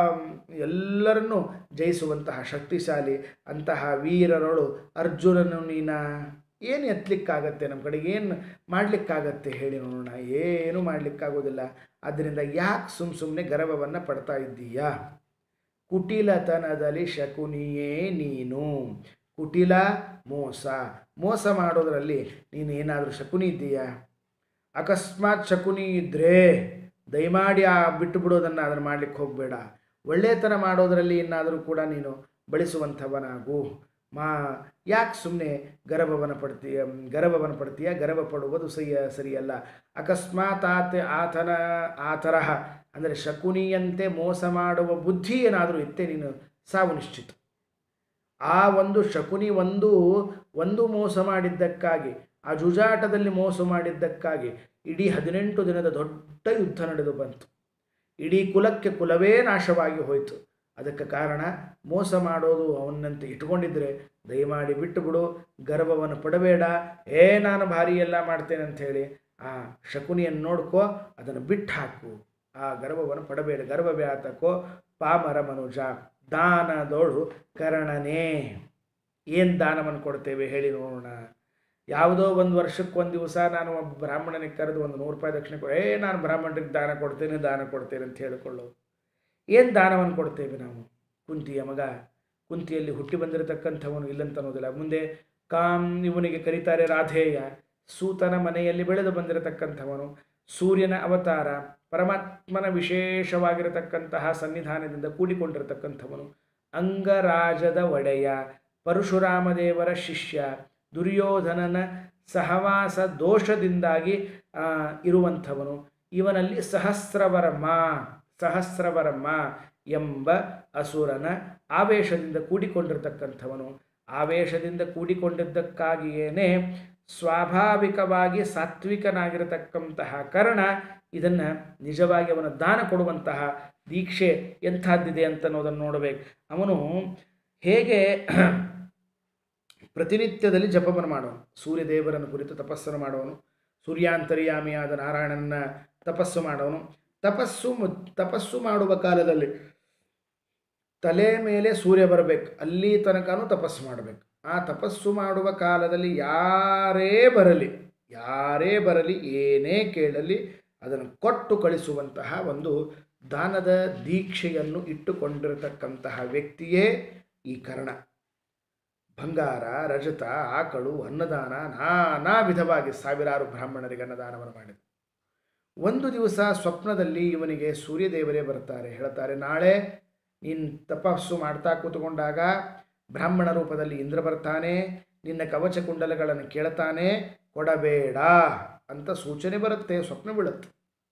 ಎಲ್ಲರನ್ನೂ ಜಯಿಸುವಂತಹ ಶಕ್ತಿಶಾಲಿ. ಅಂತಹ ವೀರರೊಳು ಅರ್ಜುನನು ನೀನ. ಏನು ಎತ್ತಲಿಕ್ಕಾಗತ್ತೆ ನಮ್ಮ ಕಡೆಗೆ? ಏನು ಮಾಡಲಿಕ್ಕಾಗತ್ತೆ ಹೇಳಿ ನೋಡೋಣ? ಏನು ಮಾಡಲಿಕ್ಕಾಗೋದಿಲ್ಲ. ಆದ್ದರಿಂದ ಯಾಕೆ ಸುಮ್ಮ ಸುಮ್ಮನೆ ಗರ್ವವನ್ನು ಪಡ್ತಾ ಇದ್ದೀಯಾ? ಕುಟಿಲತನದಲ್ಲಿ ಶಕುನಿಯೇ ನೀನು. ಕುಟಿಲ ಮೋಸ, ಮೋಸ ಮಾಡೋದರಲ್ಲಿ ನೀನು ಏನಾದರೂ ಶಕುನಿ ಇದ್ದೀಯಾ? ಅಕಸ್ಮಾತ್ ಶಕುನಿ ಇದ್ದರೆ ದಯಮಾಡಿ ಆ ಬಿಟ್ಟು ಬಿಡೋದನ್ನು ಅದನ್ನು ಮಾಡಲಿಕ್ಕೆ ಹೋಗಬೇಡ. ಒಳ್ಳೆಯತನ ಮಾಡೋದರಲ್ಲಿ ಏನಾದರೂ ಕೂಡ ನೀನು ಬಳಸುವಂಥವನಾಗು. ಮಾ ಯಾಕೆ ಸುಮ್ಮನೆ ಗರ್ವವನ್ನು ಪಡ್ತೀಯ ಗರ್ವವನ್ನು ಪಡ್ತೀಯ ಗರ್ವ ಪಡುವುದು ಸರಿಯ ಸರಿಯಲ್ಲ. ಅಕಸ್ಮಾತ್ ಆತ ಆತನ ಆ ತರಹ ಅಂದರೆ ಶಕುನಿಯಂತೆ ಮೋಸ ಮಾಡುವ ಬುದ್ಧಿ ಏನಾದರೂ ಇತ್ತೆ ನೀನು ಸಾವು ನಿಶ್ಚಿತ. ಆ ಒಂದು ಶಕುನಿ ಒಂದು ಒಂದು ಮೋಸ ಮಾಡಿದ್ದಕ್ಕಾಗಿ, ಆ ಜುಜಾಟದಲ್ಲಿ ಮೋಸ ಮಾಡಿದ್ದಕ್ಕಾಗಿ ಇಡೀ ಹದಿನೆಂಟು ದಿನದ ದೊಡ್ಡ ಯುದ್ಧ ನಡೆದು ಬಂತು. ಇಡೀ ಕುಲಕ್ಕೆ ಕುಲವೇ ನಾಶವಾಗಿ ಹೋಯಿತು. ಅದಕ್ಕೆ ಕಾರಣ ಮೋಸ ಮಾಡೋದು. ಅವನಂತೆ ಇಟ್ಕೊಂಡಿದ್ರೆ ದಯಮಾಡಿ ಬಿಟ್ಟು ಬಿಡು, ಗರ್ವವನ್ನು ಪಡಬೇಡ. ಏ ನಾನು ಭಾರಿ ಎಲ್ಲ ಮಾಡ್ತೇನೆ ಅಂಥೇಳಿ ಆ ಶಕುನಿಯನ್ನು ನೋಡ್ಕೋ, ಅದನ್ನು ಬಿಟ್ಟು ಹಾಕು. ಆ ಗರ್ವವನ್ನು ಪಡಬೇಡ. ಗರ್ವ ವ್ಯಾತಕೋ ಪಾಮರ ಮನುಜ. ದಾನದೋಳು ಕರ್ಣನೇ. ಏನು ದಾನವನ್ನು ಕೊಡ್ತೇವೆ ಹೇಳಿ ನೋಡೋಣ? ಯಾವುದೋ ಒಂದು ವರ್ಷಕ್ಕೆ ಒಂದು ದಿವಸ ನಾನು ಒಬ್ಬ ಬ್ರಾಹ್ಮಣನಿಗೆ ಕರೆದು ಒಂದು ನೂರು ರೂಪಾಯಿ ದಕ್ಷಿಣೆ ಕೊಡ, ಏ ನಾನು ಬ್ರಾಹ್ಮಣರಿಗೆ ದಾನ ಕೊಡ್ತೇನೆ ದಾನ ಕೊಡ್ತೇನೆ ಅಂತ ಹೇಳಿಕೊಳ್ಳೋದು. ಏನು ದಾನವನ್ನು ಕೊಡ್ತೇವೆ ನಾವು? ಕುಂತಿಯ ಮಗ, ಕುಂತಿಯಲ್ಲಿ ಹುಟ್ಟಿ ಬಂದಿರತಕ್ಕಂಥವನು ಇಲ್ಲಂತ ಅನ್ನೋದಿಲ್ಲ. ಮುಂದೆ ಕಾಮ್ ಇವನಿಗೆ ಕರೀತಾರೆ ರಾಧೇಯ. ಸೂತನ ಮನೆಯಲ್ಲಿ ಬೆಳೆದು ಬಂದಿರತಕ್ಕಂಥವನು, ಸೂರ್ಯನ ಅವತಾರ, ಪರಮಾತ್ಮನ ವಿಶೇಷವಾಗಿರತಕ್ಕಂತಹ ಸನ್ನಿಧಾನದಿಂದ ಕೂಡಿಕೊಂಡಿರತಕ್ಕಂಥವನು, ಅಂಗರಾಜದ ಒಡೆಯ, ಪರಶುರಾಮದೇವರ ಶಿಷ್ಯ, ದುರ್ಯೋಧನನ ಸಹವಾಸ ದೋಷದಿಂದಾಗಿ ಇರುವಂಥವನು. ಇವನಲ್ಲಿ ಸಹಸ್ರವರ್ಮ ಸಹಸ್ರವರ್ಮ ಎಂಬ ಅಸುರನ ಆವೇಶದಿಂದ ಕೂಡಿಕೊಂಡಿರ್ತಕ್ಕಂಥವನು. ಆವೇಶದಿಂದ ಕೂಡಿಕೊಂಡಿದ್ದಕ್ಕಾಗಿಯೇ ಸ್ವಾಭಾವಿಕವಾಗಿ ಸಾತ್ವಿಕನಾಗಿರತಕ್ಕಂತಹ ಕರ್ಣ ಇದನ್ನು ನಿಜವಾಗಿ ಅವನ ದಾನ ಕೊಡುವಂತಹ ದೀಕ್ಷೆ ಎಂಥದ್ದಿದೆ ಅಂತ ಅನ್ನೋದನ್ನು ನೋಡಬೇಕು. ಅವನು ಹೇಗೆ ಪ್ರತಿನಿತ್ಯದಲ್ಲಿ ಜಪವನ್ನು ಮಾಡೋನು, ಸೂರ್ಯದೇವರನ್ನು ಕುರಿತು ತಪಸ್ಸನ್ನು ಮಾಡೋನು, ಸೂರ್ಯಾಂತರ್ಯಾಮಿಯಾದ ನಾರಾಯಣನ ತಪಸ್ಸು ಮಾಡೋನು. ತಪಸ್ಸು ತಪಸ್ಸು ಮಾಡುವ ಕಾಲದಲ್ಲಿ ತಲೆ ಮೇಲೆ ಸೂರ್ಯ ಬರಬೇಕು, ಅಲ್ಲಿ ತನಕನೂ ತಪಸ್ಸು ಮಾಡಬೇಕು. ಆ ತಪಸ್ಸು ಮಾಡುವ ಕಾಲದಲ್ಲಿ ಯಾರೇ ಬರಲಿ ಯಾರೇ ಬರಲಿ ಏನೇ ಕೇಳಲಿ ಅದನ್ನು ಕೊಟ್ಟು ಕಳಿಸುವಂತಹ ಒಂದು ದಾನದ ದೀಕ್ಷೆಯನ್ನು ಇಟ್ಟುಕೊಂಡಿರತಕ್ಕಂತಹ ವ್ಯಕ್ತಿಯೇ ಈ ಕರ್ಣ. ಬಂಗಾರ, ರಜತ, ಆಕಳು, ಅನ್ನದಾನ ನಾನಾ ವಿಧವಾಗಿ ಸಾವಿರಾರು ಬ್ರಾಹ್ಮಣರಿಗೆ ಅನ್ನದಾನವನ್ನು ಮಾಡಿದ. ಒಂದು ದಿವಸ ಸ್ವಪ್ನದಲ್ಲಿ ಇವನಿಗೆ ಸೂರ್ಯದೇವರೇ ಬರ್ತಾರೆ, ಹೇಳ್ತಾರೆ, ನಾಳೆ ನೀನು ತಪಸ್ಸು ಮಾಡ್ತಾ ಕೂತ್ಕೊಂಡಾಗ ಬ್ರಾಹ್ಮಣ ರೂಪದಲ್ಲಿ ಇಂದ್ರ ಬರ್ತಾನೆ, ನಿನ್ನ ಕವಚ ಕುಂಡಲಗಳನ್ನು ಕೇಳ್ತಾನೆ, ಕೊಡಬೇಡ ಅಂತ ಸೂಚನೆ ಬರುತ್ತೆ, ಸ್ವಪ್ನ ಬೀಳುತ್ತೆ.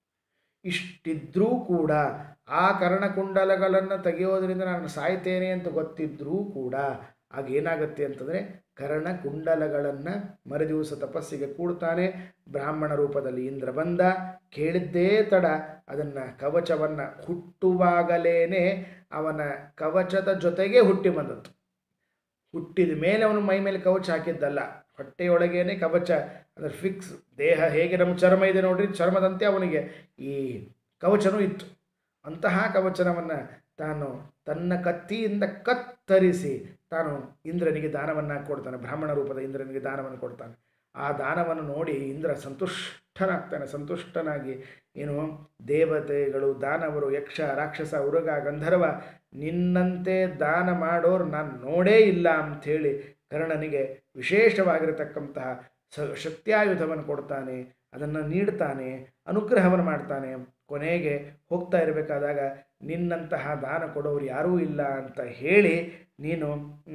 ಇಷ್ಟಿದ್ರೂ ಕೂಡ ಆ ಕರ್ಣಕುಂಡಲಗಳನ್ನು ತೆಗೆಯೋದ್ರಿಂದ ನಾನು ಸಾಯ್ತೇನೆ ಅಂತ ಗೊತ್ತಿದ್ರೂ ಕೂಡ ಆಗೇನಾಗುತ್ತೆ ಅಂತಂದರೆ ಕರ್ಣಕುಂಡಲಗಳನ್ನು ಮರುದಿವಸ ತಪಸ್ಸಿಗೆ ಕೂಡ್ತಾನೆ. ಬ್ರಾಹ್ಮಣ ರೂಪದಲ್ಲಿ ಇಂದ್ರ ಬಂದ, ಕೇಳಿದ್ದೇ ತಡ ಅದನ್ನು ಕವಚವನ್ನು ಹುಟ್ಟುವಾಗಲೇ ಅವನ ಕವಚದ ಜೊತೆಗೆ ಹುಟ್ಟಿ ಬಂದದ್ದು. ಹುಟ್ಟಿದ ಮೇಲೆ ಅವನು ಮೈ ಮೇಲೆ ಕವಚ ಹಾಕಿದ್ದಲ್ಲ, ಹೊಟ್ಟೆಯೊಳಗೇನೆ ಕವಚ, ಅದರ ಫಿಕ್ಸ್ ದೇಹ ಹೇಗೆ ನಮ್ಮ ಚರ್ಮ ಇದೆ ನೋಡ್ರಿ, ಚರ್ಮದಂತೆ ಅವನಿಗೆ ಈ ಕವಚನೂ ಇತ್ತು. ಅಂತಹ ಕವಚನವನ್ನು ತಾನು ತನ್ನ ಕತ್ತಿಯಿಂದ ಕತ್ತರಿಸಿ ತಾನು ಇಂದ್ರನಿಗೆ ದಾನವನ್ನು ಕೊಡ್ತಾನೆ, ಬ್ರಾಹ್ಮಣ ರೂಪದ ಇಂದ್ರನಿಗೆ ದಾನವನ್ನು ಕೊಡ್ತಾನೆ. ಆ ದಾನವನ್ನು ನೋಡಿ ಇಂದ್ರ ಸಂತುಷ್ಟನಾಗ್ತಾನೆ. ಸಂತುಷ್ಟನಾಗಿ ಏನು ದೇವತೆಗಳು, ದಾನವರು, ಯಕ್ಷ, ರಾಕ್ಷಸ, ಉರಗ, ಗಂಧರ್ವ ನಿನ್ನಂತೆ ದಾನ ಮಾಡೋರು ನಾನು ನೋಡೇ ಇಲ್ಲ ಅಂಥೇಳಿ ಕರ್ಣನಿಗೆ ವಿಶೇಷವಾಗಿರತಕ್ಕಂತಹ ಸ ಶಕ್ತಿಯಾಯುಧವನ್ನು ಕೊಡ್ತಾನೆ, ಅದನ್ನು ನೀಡ್ತಾನೆ, ಅನುಗ್ರಹವನ್ನು ಮಾಡ್ತಾನೆ. ಕೊನೆಗೆ ಹೋಗ್ತಾ ಇರಬೇಕಾದಾಗ ನಿನ್ನಂತಹ ದಾನ ಕೊಡೋರು ಯಾರೂ ಇಲ್ಲ ಅಂತ ಹೇಳಿ ನೀನು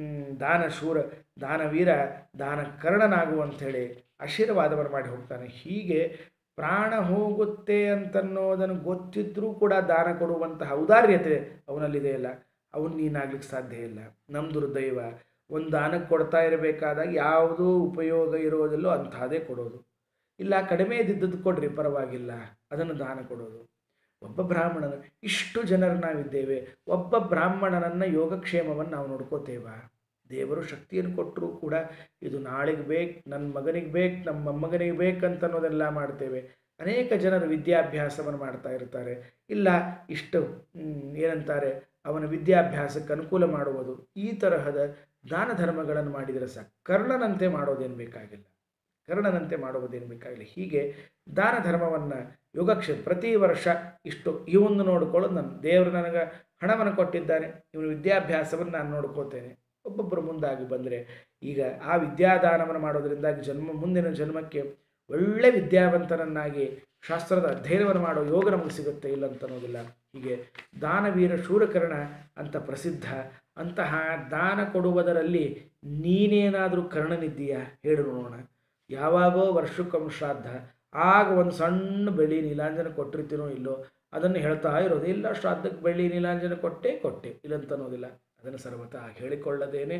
ದಾನ ಶೂರ, ದಾನವೀರ, ದಾನ ಕರ್ಣನಾಗು ಅಂಥೇಳಿ ಆಶೀರ್ವಾದವನ್ನು ಮಾಡಿ ಹೋಗ್ತಾನೆ. ಹೀಗೆ ಪ್ರಾಣ ಹೋಗುತ್ತೆ ಅಂತನ್ನೋದನ್ನು ಗೊತ್ತಿದ್ರೂ ಕೂಡ ದಾನ ಕೊಡುವಂತಹ ಔದಾರ್ಯತೆ ಅವನಲ್ಲಿದೆಯಲ್ಲ, ಅವನು ನೀನಾಗ್ಲಿಕ್ಕೆ ಸಾಧ್ಯ ಇಲ್ಲ. ನಮ್ಮ ದುರ್ದೈವ, ಒಂದು ದಾನಕ್ಕೆ ಕೊಡ್ತಾ ಇರಬೇಕಾದಾಗ ಯಾವುದೂ ಉಪಯೋಗ ಇರೋದಿಲ್ಲೋ ಅಂಥದ್ದೇ ಕೊಡೋದು, ಇಲ್ಲ ಕಡಿಮೆ ಇದ್ದಿದ್ದು ಕೊಡ್ರಿ ಪರವಾಗಿಲ್ಲ ಅದನ್ನು ದಾನ ಕೊಡೋದು. ಒಬ್ಬ ಬ್ರಾಹ್ಮಣನ, ಇಷ್ಟು ಜನರು ನಾವಿದ್ದೇವೆ, ಒಬ್ಬ ಬ್ರಾಹ್ಮಣನನ್ನು ಯೋಗಕ್ಷೇಮವನ್ನು ನಾವು ನೋಡ್ಕೋತೇವ. ದೇವರು ಶಕ್ತಿಯನ್ನು ಕೊಟ್ಟರೂ ಕೂಡ ಇದು ನಾಳೆಗೆ ಬೇಕು, ನನ್ನ ಮಗನಿಗೆ ಬೇಕು, ನಮ್ಮ ಮೊಮ್ಮಗನಿಗೆ ಬೇಕಂತ ಅನ್ನೋದೆಲ್ಲ ಮಾಡ್ತೇವೆ. ಅನೇಕ ಜನರು ವಿದ್ಯಾಭ್ಯಾಸವನ್ನು ಮಾಡ್ತಾ ಇರ್ತಾರೆ, ಇಲ್ಲ ಇಷ್ಟು ಏನಂತಾರೆ ಅವನ ವಿದ್ಯಾಭ್ಯಾಸಕ್ಕೆ ಅನುಕೂಲ ಮಾಡುವುದು, ಈ ತರಹದ ದಾನ ಧರ್ಮಗಳನ್ನು ಮಾಡಿದರೆ ಸಾಕು. ಕರ್ಣನಂತೆ ಮಾಡೋದೇನು ಬೇಕಾಗಿಲ್ಲ, ಕರ್ಣನಂತೆ ಮಾಡುವುದೇನು ಬೇಕಾಗಿಲ್ಲ. ಹೀಗೆ ದಾನ ಧರ್ಮವನ್ನು ಯೋಗಕ್ಷೇಮ ಪ್ರತಿ ವರ್ಷ ಇಷ್ಟು ಇವನು ನೋಡಿಕೊಳ್ಳೋದು, ನನ್ನ ದೇವರು ನನಗೆ ಹಣವನ್ನು ಕೊಟ್ಟಿದ್ದಾನೆ, ಇವನ ವಿದ್ಯಾಭ್ಯಾಸವನ್ನು ನಾನು ನೋಡ್ಕೋತೇನೆ. ಒಬ್ಬೊಬ್ಬರು ಮುಂದಾಗಿ ಬಂದರೆ ಈಗ ಆ ವಿದ್ಯಾದಾನವನ್ನು ಮಾಡೋದರಿಂದಾಗಿ ಜನ್ಮ ಮುಂದಿನ ಜನ್ಮಕ್ಕೆ ಒಳ್ಳೆ ವಿದ್ಯಾವಂತನನ್ನಾಗಿ ಶಾಸ್ತ್ರದ ಅಧ್ಯಯನವನ್ನು ಮಾಡೋ ಯೋಗ ನಮಗೆ ಸಿಗುತ್ತೆ, ಇಲ್ಲ ಅಂತ ಅನ್ನೋದಿಲ್ಲ. ಹೀಗೆ ದಾನವೀರ ಶೂರಕರ್ಣ ಅಂತ ಪ್ರಸಿದ್ಧ. ಅಂತಹ ದಾನ ಕೊಡುವುದರಲ್ಲಿ ನೀನೇನಾದರೂ ಕರ್ಣನಿದ್ದೀಯಾ ಹೇಳು ನೋಡೋಣ. ಯಾವಾಗೋ ವರ್ಷಕ್ಕೊಮ್ಮೆ ಶ್ರಾದ್ದ, ಆಗ ಒಂದು ಸಣ್ಣ ಬೆಳ್ಳಿ ನೀಲಾಂಜನ ಕೊಟ್ಟಿರ್ತೀನೋ ಇಲ್ಲೋ ಅದನ್ನು ಹೇಳ್ತಾ ಇರೋದು, ಇಲ್ಲ ಶ್ರಾದ್ದಕ್ಕೆ ಬೆಳ್ಳಿ ನೀಲಾಂಜನ ಕೊಟ್ಟೆ ಕೊಟ್ಟೆ ಇಲ್ಲಂತ ಅನ್ನೋದಿಲ್ಲ. ಅದನ್ನು ಸರ್ವತಾ ಹೇಳಿಕೊಳ್ಳದೇನೆ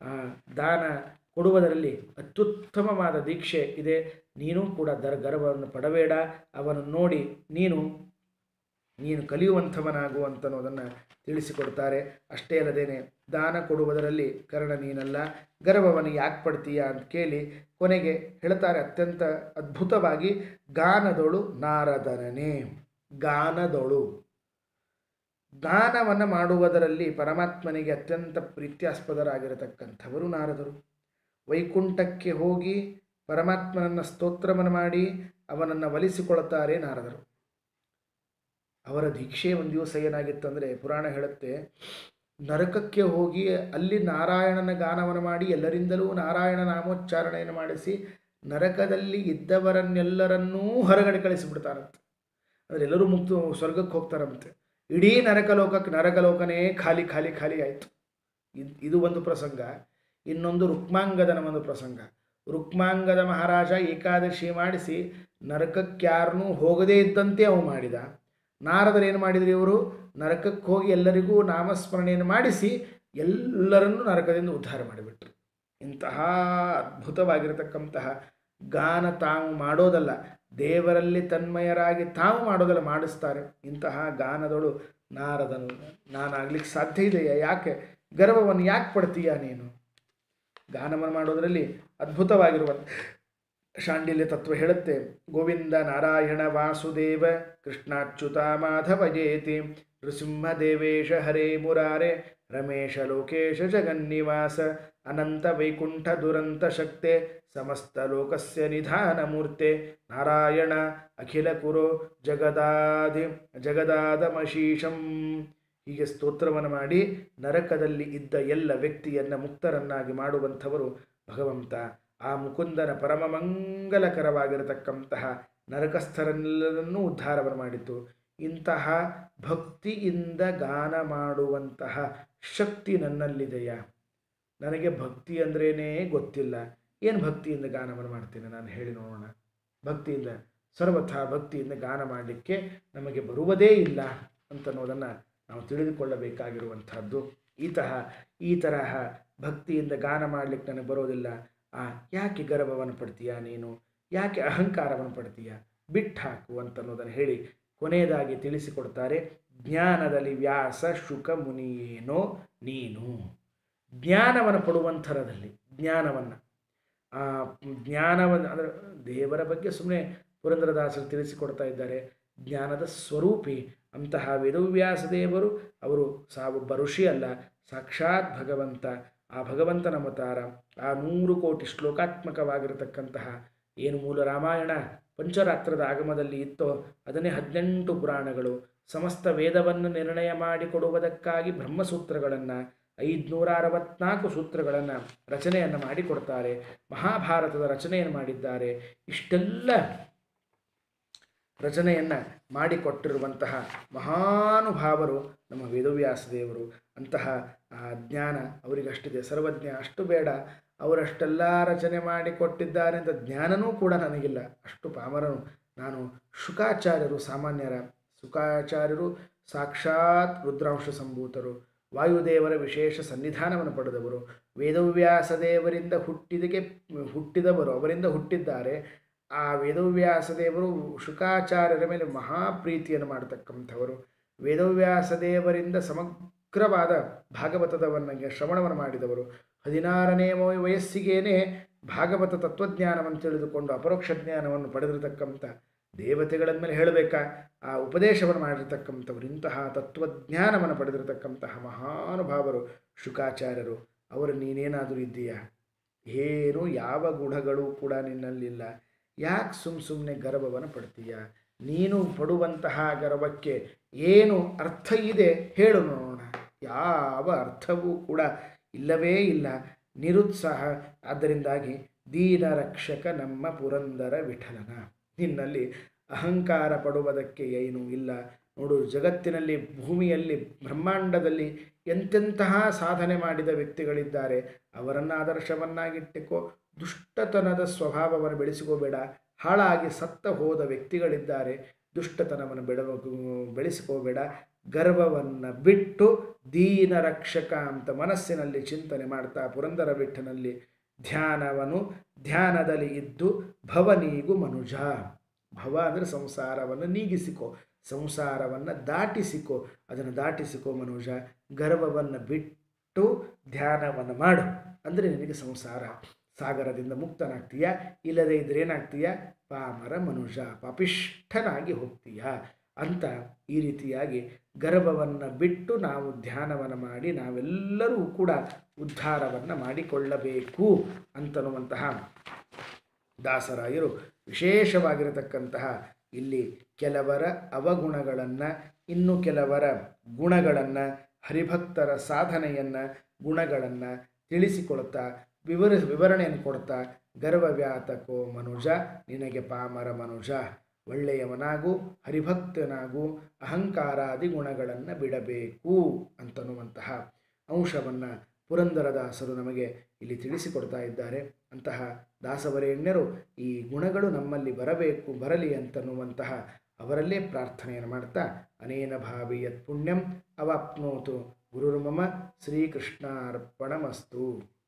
ದಾನ ಕೊಡುವುದರಲ್ಲಿ ಅತ್ಯುತ್ತಮವಾದ ದೀಕ್ಷೆ ಇದೆ. ನೀನು ಕೂಡ ದರ ಗರ್ವವನ್ನು ಪಡಬೇಡ, ಅವನನ್ನು ನೋಡಿ ನೀನು ನೀನು ಕಲಿಯುವಂಥವನಾಗುವಂತನ್ನೋದನ್ನು ತಿಳಿಸಿಕೊಡ್ತಾರೆ. ಅಷ್ಟೇ ಅಲ್ಲದೇನೆ ದಾನ ಕೊಡುವುದರಲ್ಲಿ ಕರ್ಣ ನೀನಲ್ಲ, ಗರ್ವವನ್ನು ಯಾಕೆ ಪಡ್ತೀಯ ಅಂತ ಕೇಳಿ ಕೊನೆಗೆ ಹೇಳ್ತಾರೆ ಅತ್ಯಂತ ಅದ್ಭುತವಾಗಿ, ಗಾನದೊಳು ನಾರದನೇ. ಗಾನದೊಳು ದಾನವನ್ನು ಮಾಡುವುದರಲ್ಲಿ ಪರಮಾತ್ಮನಿಗೆ ಅತ್ಯಂತ ಪ್ರೀತ್ಯಾಸ್ಪದರಾಗಿರತಕ್ಕಂಥವರು ನಾರದರು. ವೈಕುಂಠಕ್ಕೆ ಹೋಗಿ ಪರಮಾತ್ಮನನ್ನು ಸ್ತೋತ್ರವನ್ನು ಮಾಡಿ ಅವನನ್ನು ಒಲಿಸಿಕೊಳ್ತಾರೆ ನಾರದರು. ಅವರ ದೀಕ್ಷೆ ಒಂದು ದಿವಸ ಏನಾಗಿತ್ತಂದರೆ, ಪುರಾಣ ಹೇಳುತ್ತೆ, ನರಕಕ್ಕೆ ಹೋಗಿ ಅಲ್ಲಿ ನಾರಾಯಣನ ಗಾನವನ್ನು ಮಾಡಿ ಎಲ್ಲರಿಂದಲೂ ನಾರಾಯಣ ನಾಮೋಚ್ಚಾರಣೆಯನ್ನು ಮಾಡಿಸಿ ನರಕದಲ್ಲಿ ಇದ್ದವರನ್ನೆಲ್ಲರನ್ನೂ ಹೊರಗಡೆ ಕಳಿಸಿಬಿಡ್ತಾರಂತೆ. ಅಂದರೆ ಎಲ್ಲರೂ ಮುಕ್ತು ಸ್ವರ್ಗಕ್ಕೆ ಹೋಗ್ತಾರಂತೆ. ಇಡೀ ನರಕಲೋಕಕ್ಕೆ ನರಕಲೋಕನೇ ಖಾಲಿ ಖಾಲಿ ಖಾಲಿ ಆಯಿತು. ಇದು ಇದು ಒಂದು ಪ್ರಸಂಗ. ಇನ್ನೊಂದು ರುಕ್ಮಾಂಗದನ ಒಂದು ಪ್ರಸಂಗ. ರುಕ್ಮಾಂಗದ ಮಹಾರಾಜ ಏಕಾದಶಿ ಮಾಡಿಸಿ ನರಕಕ್ಕೆ ಯಾರನ್ನೂ ಹೋಗದೇ ಇದ್ದಂತೆ ಅವು ಮಾಡಿದ. ನಾರದರು ಏನು ಮಾಡಿದ್ರು, ಇವರು ನರಕಕ್ಕೆ ಹೋಗಿ ಎಲ್ಲರಿಗೂ ನಾಮಸ್ಮರಣೆಯನ್ನು ಮಾಡಿಸಿ ಎಲ್ಲರನ್ನೂ ನರಕದಿಂದ ಉದ್ಧಾರ ಮಾಡಿಬಿಟ್ರು. ಇಂತಹ ಅದ್ಭುತವಾಗಿರತಕ್ಕಂತಹ ಗಾನ ತಾವು ಮಾಡೋದಲ್ಲ, ದೇವರಲ್ಲಿ ತನ್ಮಯರಾಗಿ ತಾವು ಮಾಡೋದಲ್ಲ, ಮಾಡಿಸ್ತಾರೆ. ಇಂತಹ ಗಾನದಳು ನಾರದನು ನಾನಾಗ್ಲಿಕ್ಕೆ ಸಾಧ್ಯ ಇದೆಯಾ? ಯಾಕೆ ಗರ್ವವನ್ನು ಯಾಕೆ ಪಡ್ತೀಯ ನೀನು? ಗಾನವನ್ನು ಮಾಡೋದರಲ್ಲಿ ಅದ್ಭುತವಾಗಿರುವ ಶಾಂಡಿಲ್ಯ ತತ್ವ ಹೇಳುತ್ತೆ. ಗೋವಿಂದ ನಾರಾಯಣ ವಾಸುದೇವ ಕೃಷ್ಣಾಚ್ಯುತ ಮಾಧವಜೇತಿ ನೃಸಿಂಹದೇವೇಶ ಹರೇ ಮುರಾರೆ ರಮೇಶ ಲೋಕೇಶ ಜಗನ್ನಿವಾಸ ಅನಂತ ವೈಕುಂಠ ದುರಂತ ಶಕ್ತೆ ಸಮಸ್ತ ಲೋಕಸ್ಯ ನಿಧಾನ ಮೂರ್ತೆ ನಾರಾಯಣ ಅಖಿಲ ಕುರು ಜಗದಾದಿ ಜಗದಾದಮಶೀಷಂ. ಹೀಗೆ ಸ್ತೋತ್ರವನ್ನು ಮಾಡಿ ನರಕದಲ್ಲಿ ಇದ್ದ ಎಲ್ಲ ವ್ಯಕ್ತಿಯನ್ನು ಮುಕ್ತರನ್ನಾಗಿ ಮಾಡುವಂಥವರು ಭಗವಂತ. ಆ ಮುಕುಂದನ ಪರಮ ಮಂಗಲಕರವಾಗಿರತಕ್ಕಂತಹ ನರಕಸ್ಥರನ್ನೆಲ್ಲರನ್ನೂ ಉದ್ಧಾರವನ್ನು ಮಾಡಿತು. ಇಂತಹ ಭಕ್ತಿಯಿಂದ ಗಾನ ಮಾಡುವಂತಹ ಶಕ್ತಿ ನನ್ನಲ್ಲಿದೆಯಾ? ನನಗೆ ಭಕ್ತಿ ಅಂದ್ರೇ ಗೊತ್ತಿಲ್ಲ. ಏನು ಭಕ್ತಿಯಿಂದ ಗಾನವನ್ನು ಮಾಡ್ತೇನೆ ನಾನು ಹೇಳಿ ನೋಡೋಣ. ಭಕ್ತಿಯಿಂದ ಸರ್ವಥಾ ಭಕ್ತಿಯಿಂದ ಗಾನ ಮಾಡಲಿಕ್ಕೆ ನಮಗೆ ಬರುವುದೇ ಇಲ್ಲ ಅಂತನ್ನೋದನ್ನು ನಾವು ತಿಳಿದುಕೊಳ್ಳಬೇಕಾಗಿರುವಂಥದ್ದು. ಈ ತಹ ಈ ತರಹ ಭಕ್ತಿಯಿಂದ ಗಾನ ಮಾಡಲಿಕ್ಕೆ ನನಗೆ ಬರೋದಿಲ್ಲ. ಆ ಯಾಕೆ ಗರ್ವವನ್ನು ಪಡ್ತೀಯ ನೀನು? ಯಾಕೆ ಅಹಂಕಾರವನ್ನು ಪಡ್ತೀಯ? ಬಿಟ್ಟು ಹಾಕು ಅಂತನ್ನೋದನ್ನು ಹೇಳಿ ಕೊನೆಯದಾಗಿ ತಿಳಿಸಿಕೊಡ್ತಾರೆ. ಜ್ಞಾನದಲ್ಲಿ ವ್ಯಾಸ ಶುಕ ಮುನಿಯೇನೋ ನೀನು. ಜ್ಞಾನವನ್ನು ಪಡುವಂಥರದಲ್ಲಿ ಜ್ಞಾನವನ್ನು ಆ ಜ್ಞಾನವನ್ನು ಅಂದರೆ ದೇವರ ಬಗ್ಗೆ ಸುಮ್ಮನೆ ಪುರಂದರದಾಸರು ತಿಳಿಸಿಕೊಡ್ತಾ ಇದ್ದಾರೆ. ಜ್ಞಾನದ ಸ್ವರೂಪಿ ಅಂತಹ ವೇದವ್ಯಾಸ ದೇವರು ಅವರು ಸಾವೊಬ್ಬ ಋಷಿ ಅಲ್ಲ, ಸಾಕ್ಷಾತ್ ಭಗವಂತ. ಆ ಭಗವಂತನ ಅವತಾರ. ಆ ನೂರು ಕೋಟಿ ಶ್ಲೋಕಾತ್ಮಕವಾಗಿರತಕ್ಕಂತಹ ಏನು ಮೂಲ ರಾಮಾಯಣ ಪಂಚರಾತ್ರದ ಆಗಮದಲ್ಲಿ ಇತ್ತೋ ಅದನ್ನೇ ಹದಿನೆಂಟು ಪುರಾಣಗಳು, ಸಮಸ್ತ ವೇದವನ್ನು ನಿರ್ಣಯ ಮಾಡಿಕೊಡುವುದಕ್ಕಾಗಿ ಬ್ರಹ್ಮಸೂತ್ರಗಳನ್ನು ಐದುನೂರ ಅರವತ್ನಾಲ್ಕು ಸೂತ್ರಗಳನ್ನು ರಚನೆಯನ್ನು ಮಾಡಿಕೊಡ್ತಾರೆ. ಮಹಾಭಾರತದ ರಚನೆಯನ್ನು ಮಾಡಿದ್ದಾರೆ. ಇಷ್ಟೆಲ್ಲ ರಚನೆಯನ್ನು ಮಾಡಿಕೊಟ್ಟಿರುವಂತಹ ಮಹಾನುಭಾವರು ನಮ್ಮ ವೇದವ್ಯಾಸ ದೇವರು. ಅಂತಹ ಆ ಜ್ಞಾನ ಅವರಿಗಷ್ಟಿದೆ. ಸರ್ವಜ್ಞ ಅಷ್ಟು ಬೇಡ, ಅವರಷ್ಟೆಲ್ಲ ರಚನೆ ಮಾಡಿಕೊಟ್ಟಿದ್ದಾರೆ ಅಂತ ಜ್ಞಾನನೂ ಕೂಡ ನನಗಿಲ್ಲ. ಅಷ್ಟು ಪಾಮರನು ನಾನು. ಶುಕಾಚಾರ್ಯರು ಸಾಮಾನ್ಯರ. ಶುಕಾಚಾರ್ಯರು ಸಾಕ್ಷಾತ್ ರುದ್ರಾಂಶ ಸಂಭೂತರು, ವಾಯುದೇವರ ವಿಶೇಷ ಸನ್ನಿಧಾನವನ್ನು ಪಡೆದವರು, ವೇದವ್ಯಾಸ ದೇವರಿಂದ ಹುಟ್ಟಿದಕ್ಕೆ ಹುಟ್ಟಿದವರು, ಅವರಿಂದ ಹುಟ್ಟಿದ್ದಾರೆ. ಆ ವೇದವ್ಯಾಸ ದೇವರು ಶುಕಾಚಾರ್ಯರ ಮೇಲೆ ಮಹಾಪ್ರೀತಿಯನ್ನು ಮಾಡತಕ್ಕಂಥವರು. ವೇದವ್ಯಾಸ ದೇವರಿಂದ ಸಮಗ್ರವಾದ ಭಾಗವತದವನ್ನ ಶ್ರವಣವನ್ನು ಮಾಡಿದವರು. ಹದಿನಾರನೇ ವಯಸ್ಸಿಗೇನೆ ಭಾಗವತ ತತ್ವಜ್ಞಾನವನ್ನು ತಿಳಿದುಕೊಂಡು ಅಪರೋಕ್ಷ ಜ್ಞಾನವನ್ನು ಪಡೆದಿರತಕ್ಕಂಥ ದೇವತೆಗಳ ಮೇಲೆ ಹೇಳಬೇಕಾ ಆ ಉಪದೇಶವನ್ನು ಮಾಡಿರ್ತಕ್ಕಂಥವ್ರು. ಇಂತಹ ತತ್ವಜ್ಞಾನವನ್ನು ಪಡೆದಿರತಕ್ಕಂತಹ ಮಹಾನುಭಾವರು ಶುಕಾಚಾರ್ಯರು. ಅವರು ನೀನೇನಾದರೂ ಇದ್ದೀಯಾ? ಏನು ಯಾವ ಗುಣಗಳು ಕೂಡ ನಿನ್ನಲ್ಲಿಲ್ಲ. ಯಾಕೆ ಸುಮ್ಮ ಸುಮ್ಮನೆ ಗರ್ವವನ್ನು ಪಡ್ತೀಯ? ನೀನು ಪಡುವಂತಹ ಗರ್ವಕ್ಕೆ ಏನು ಅರ್ಥ ಇದೆ ಹೇಳು ನೋಡೋಣ. ಯಾವ ಅರ್ಥವೂ ಕೂಡ ಇಲ್ಲವೇ ಇಲ್ಲ. ನಿರುತ್ಸಾಹ. ಆದ್ದರಿಂದಾಗಿ ದೀನ ರಕ್ಷಕ ನಮ್ಮ ಪುರಂದರ ವಿಠಲನ. ನಿನ್ನಲ್ಲಿ ಅಹಂಕಾರ ಪಡುವುದಕ್ಕೆ ಏನೂ ಇಲ್ಲ. ನೋಡು, ಜಗತ್ತಿನಲ್ಲಿ ಭೂಮಿಯಲ್ಲಿ ಬ್ರಹ್ಮಾಂಡದಲ್ಲಿ ಎಂತೆಂತಹ ಸಾಧನೆ ಮಾಡಿದ ವ್ಯಕ್ತಿಗಳಿದ್ದಾರೆ. ಅವರನ್ನು ಆದರ್ಶವನ್ನಾಗಿಟ್ಟುಕೋ. ದುಷ್ಟತನದ ಸ್ವಭಾವವನ್ನು ಬೆಳೆಸಿಕೋಬೇಡ. ಹಾಳಾಗಿ ಸತ್ತ ಹೋದ ವ್ಯಕ್ತಿಗಳಿದ್ದಾರೆ. ದುಷ್ಟತನವನ್ನು ಬೆಳ ಬೆಳೆಸಿಕೋಬೇಡ. ಗರ್ವವನ್ನು ಬಿಟ್ಟು ದೀನ ರಕ್ಷಕ ಅಂತ ಮನಸ್ಸಿನಲ್ಲಿ ಚಿಂತನೆ ಮಾಡ್ತಾ ಪುರಂದರ ವಿಠಲನಲ್ಲಿ ಧ್ಯಾನವನು ಧ್ಯಾನದಲ್ಲಿ ಇದ್ದು ಭವನೀಗು ಮನುಜ. ಭವ ಅಂದರೆ ಸಂಸಾರವನ್ನು ನೀಗಿಸಿಕೋ, ಸಂಸಾರವನ್ನು ದಾಟಿಸಿಕೋ, ಅದನ್ನು ದಾಟಿಸಿಕೋ ಮನುಜ. ಗರ್ವವನ್ನು ಬಿಟ್ಟು ಧ್ಯಾನವನ್ನು ಮಾಡು ಅಂದರೆ ನಿನಗೆ ಸಂಸಾರ ಸಾಗರದಿಂದ ಮುಕ್ತನಾಗ್ತೀಯ. ಇಲ್ಲದೇ ಇದ್ರೆ ಏನಾಗ್ತೀಯ? ಪಾಮರ ಮನುಜ, ಪಾಪಿಷ್ಠನಾಗಿ ಹೋಗ್ತೀಯ ಅಂತ. ಈ ರೀತಿಯಾಗಿ ಗರ್ವವನ್ನು ಬಿಟ್ಟು ನಾವು ಧ್ಯಾನವನ್ನು ಮಾಡಿ ನಾವೆಲ್ಲರೂ ಕೂಡ ಉದ್ಧಾರವನ್ನು ಮಾಡಿಕೊಳ್ಳಬೇಕು ಅಂತನ್ನುವಂತಹ ದಾಸರಾಯರು ವಿಶೇಷವಾಗಿರತಕ್ಕಂತಹ ಇಲ್ಲಿ ಕೆಲವರ ಅವಗುಣಗಳನ್ನು, ಇನ್ನು ಕೆಲವರ ಗುಣಗಳನ್ನು, ಹರಿಭಕ್ತರ ಸಾಧನೆಯನ್ನು, ಗುಣಗಳನ್ನು ತಿಳಿಸಿಕೊಡ್ತಾ ವಿವರ ವಿವರಣೆಯನ್ನು ಕೊಡ್ತಾ ಗರ್ವವ್ಯಾತಕೋ ಮನುಜ ನಿನಗೆ ಪಾಮರ ಮನುಜ, ಒಳ್ಳೆಯವನಾಗು, ಹರಿಭಕ್ತನಾಗು, ಅಹಂಕಾರಾದಿ ಗುಣಗಳನ್ನು ಬಿಡಬೇಕು ಅಂತನ್ನುವಂತಹ ಅಂಶವನ್ನು ಪುರಂದರದಾಸರು ನಮಗೆ ಇಲ್ಲಿ ತಿಳಿಸಿಕೊಡ್ತಾ ಇದ್ದಾರೆ. ಅಂತಹ ದಾಸವರೇಣ್ಯರು ಈ ಗುಣಗಳು ನಮ್ಮಲ್ಲಿ ಬರಬೇಕು, ಬರಲಿ ಅಂತನ್ನುವಂತಹ ಅವರಲ್ಲೇ ಪ್ರಾರ್ಥನೆಯನ್ನು ಮಾಡ್ತಾ ಅನೇನ ಭಾವಿಯತ್ ಪುಣ್ಯಂ ಅವಾಪ್ನೋತು ಗುರುರ್ಮಮ ಶ್ರೀಕೃಷ್ಣಾರ್ಪಣಮಸ್ತು.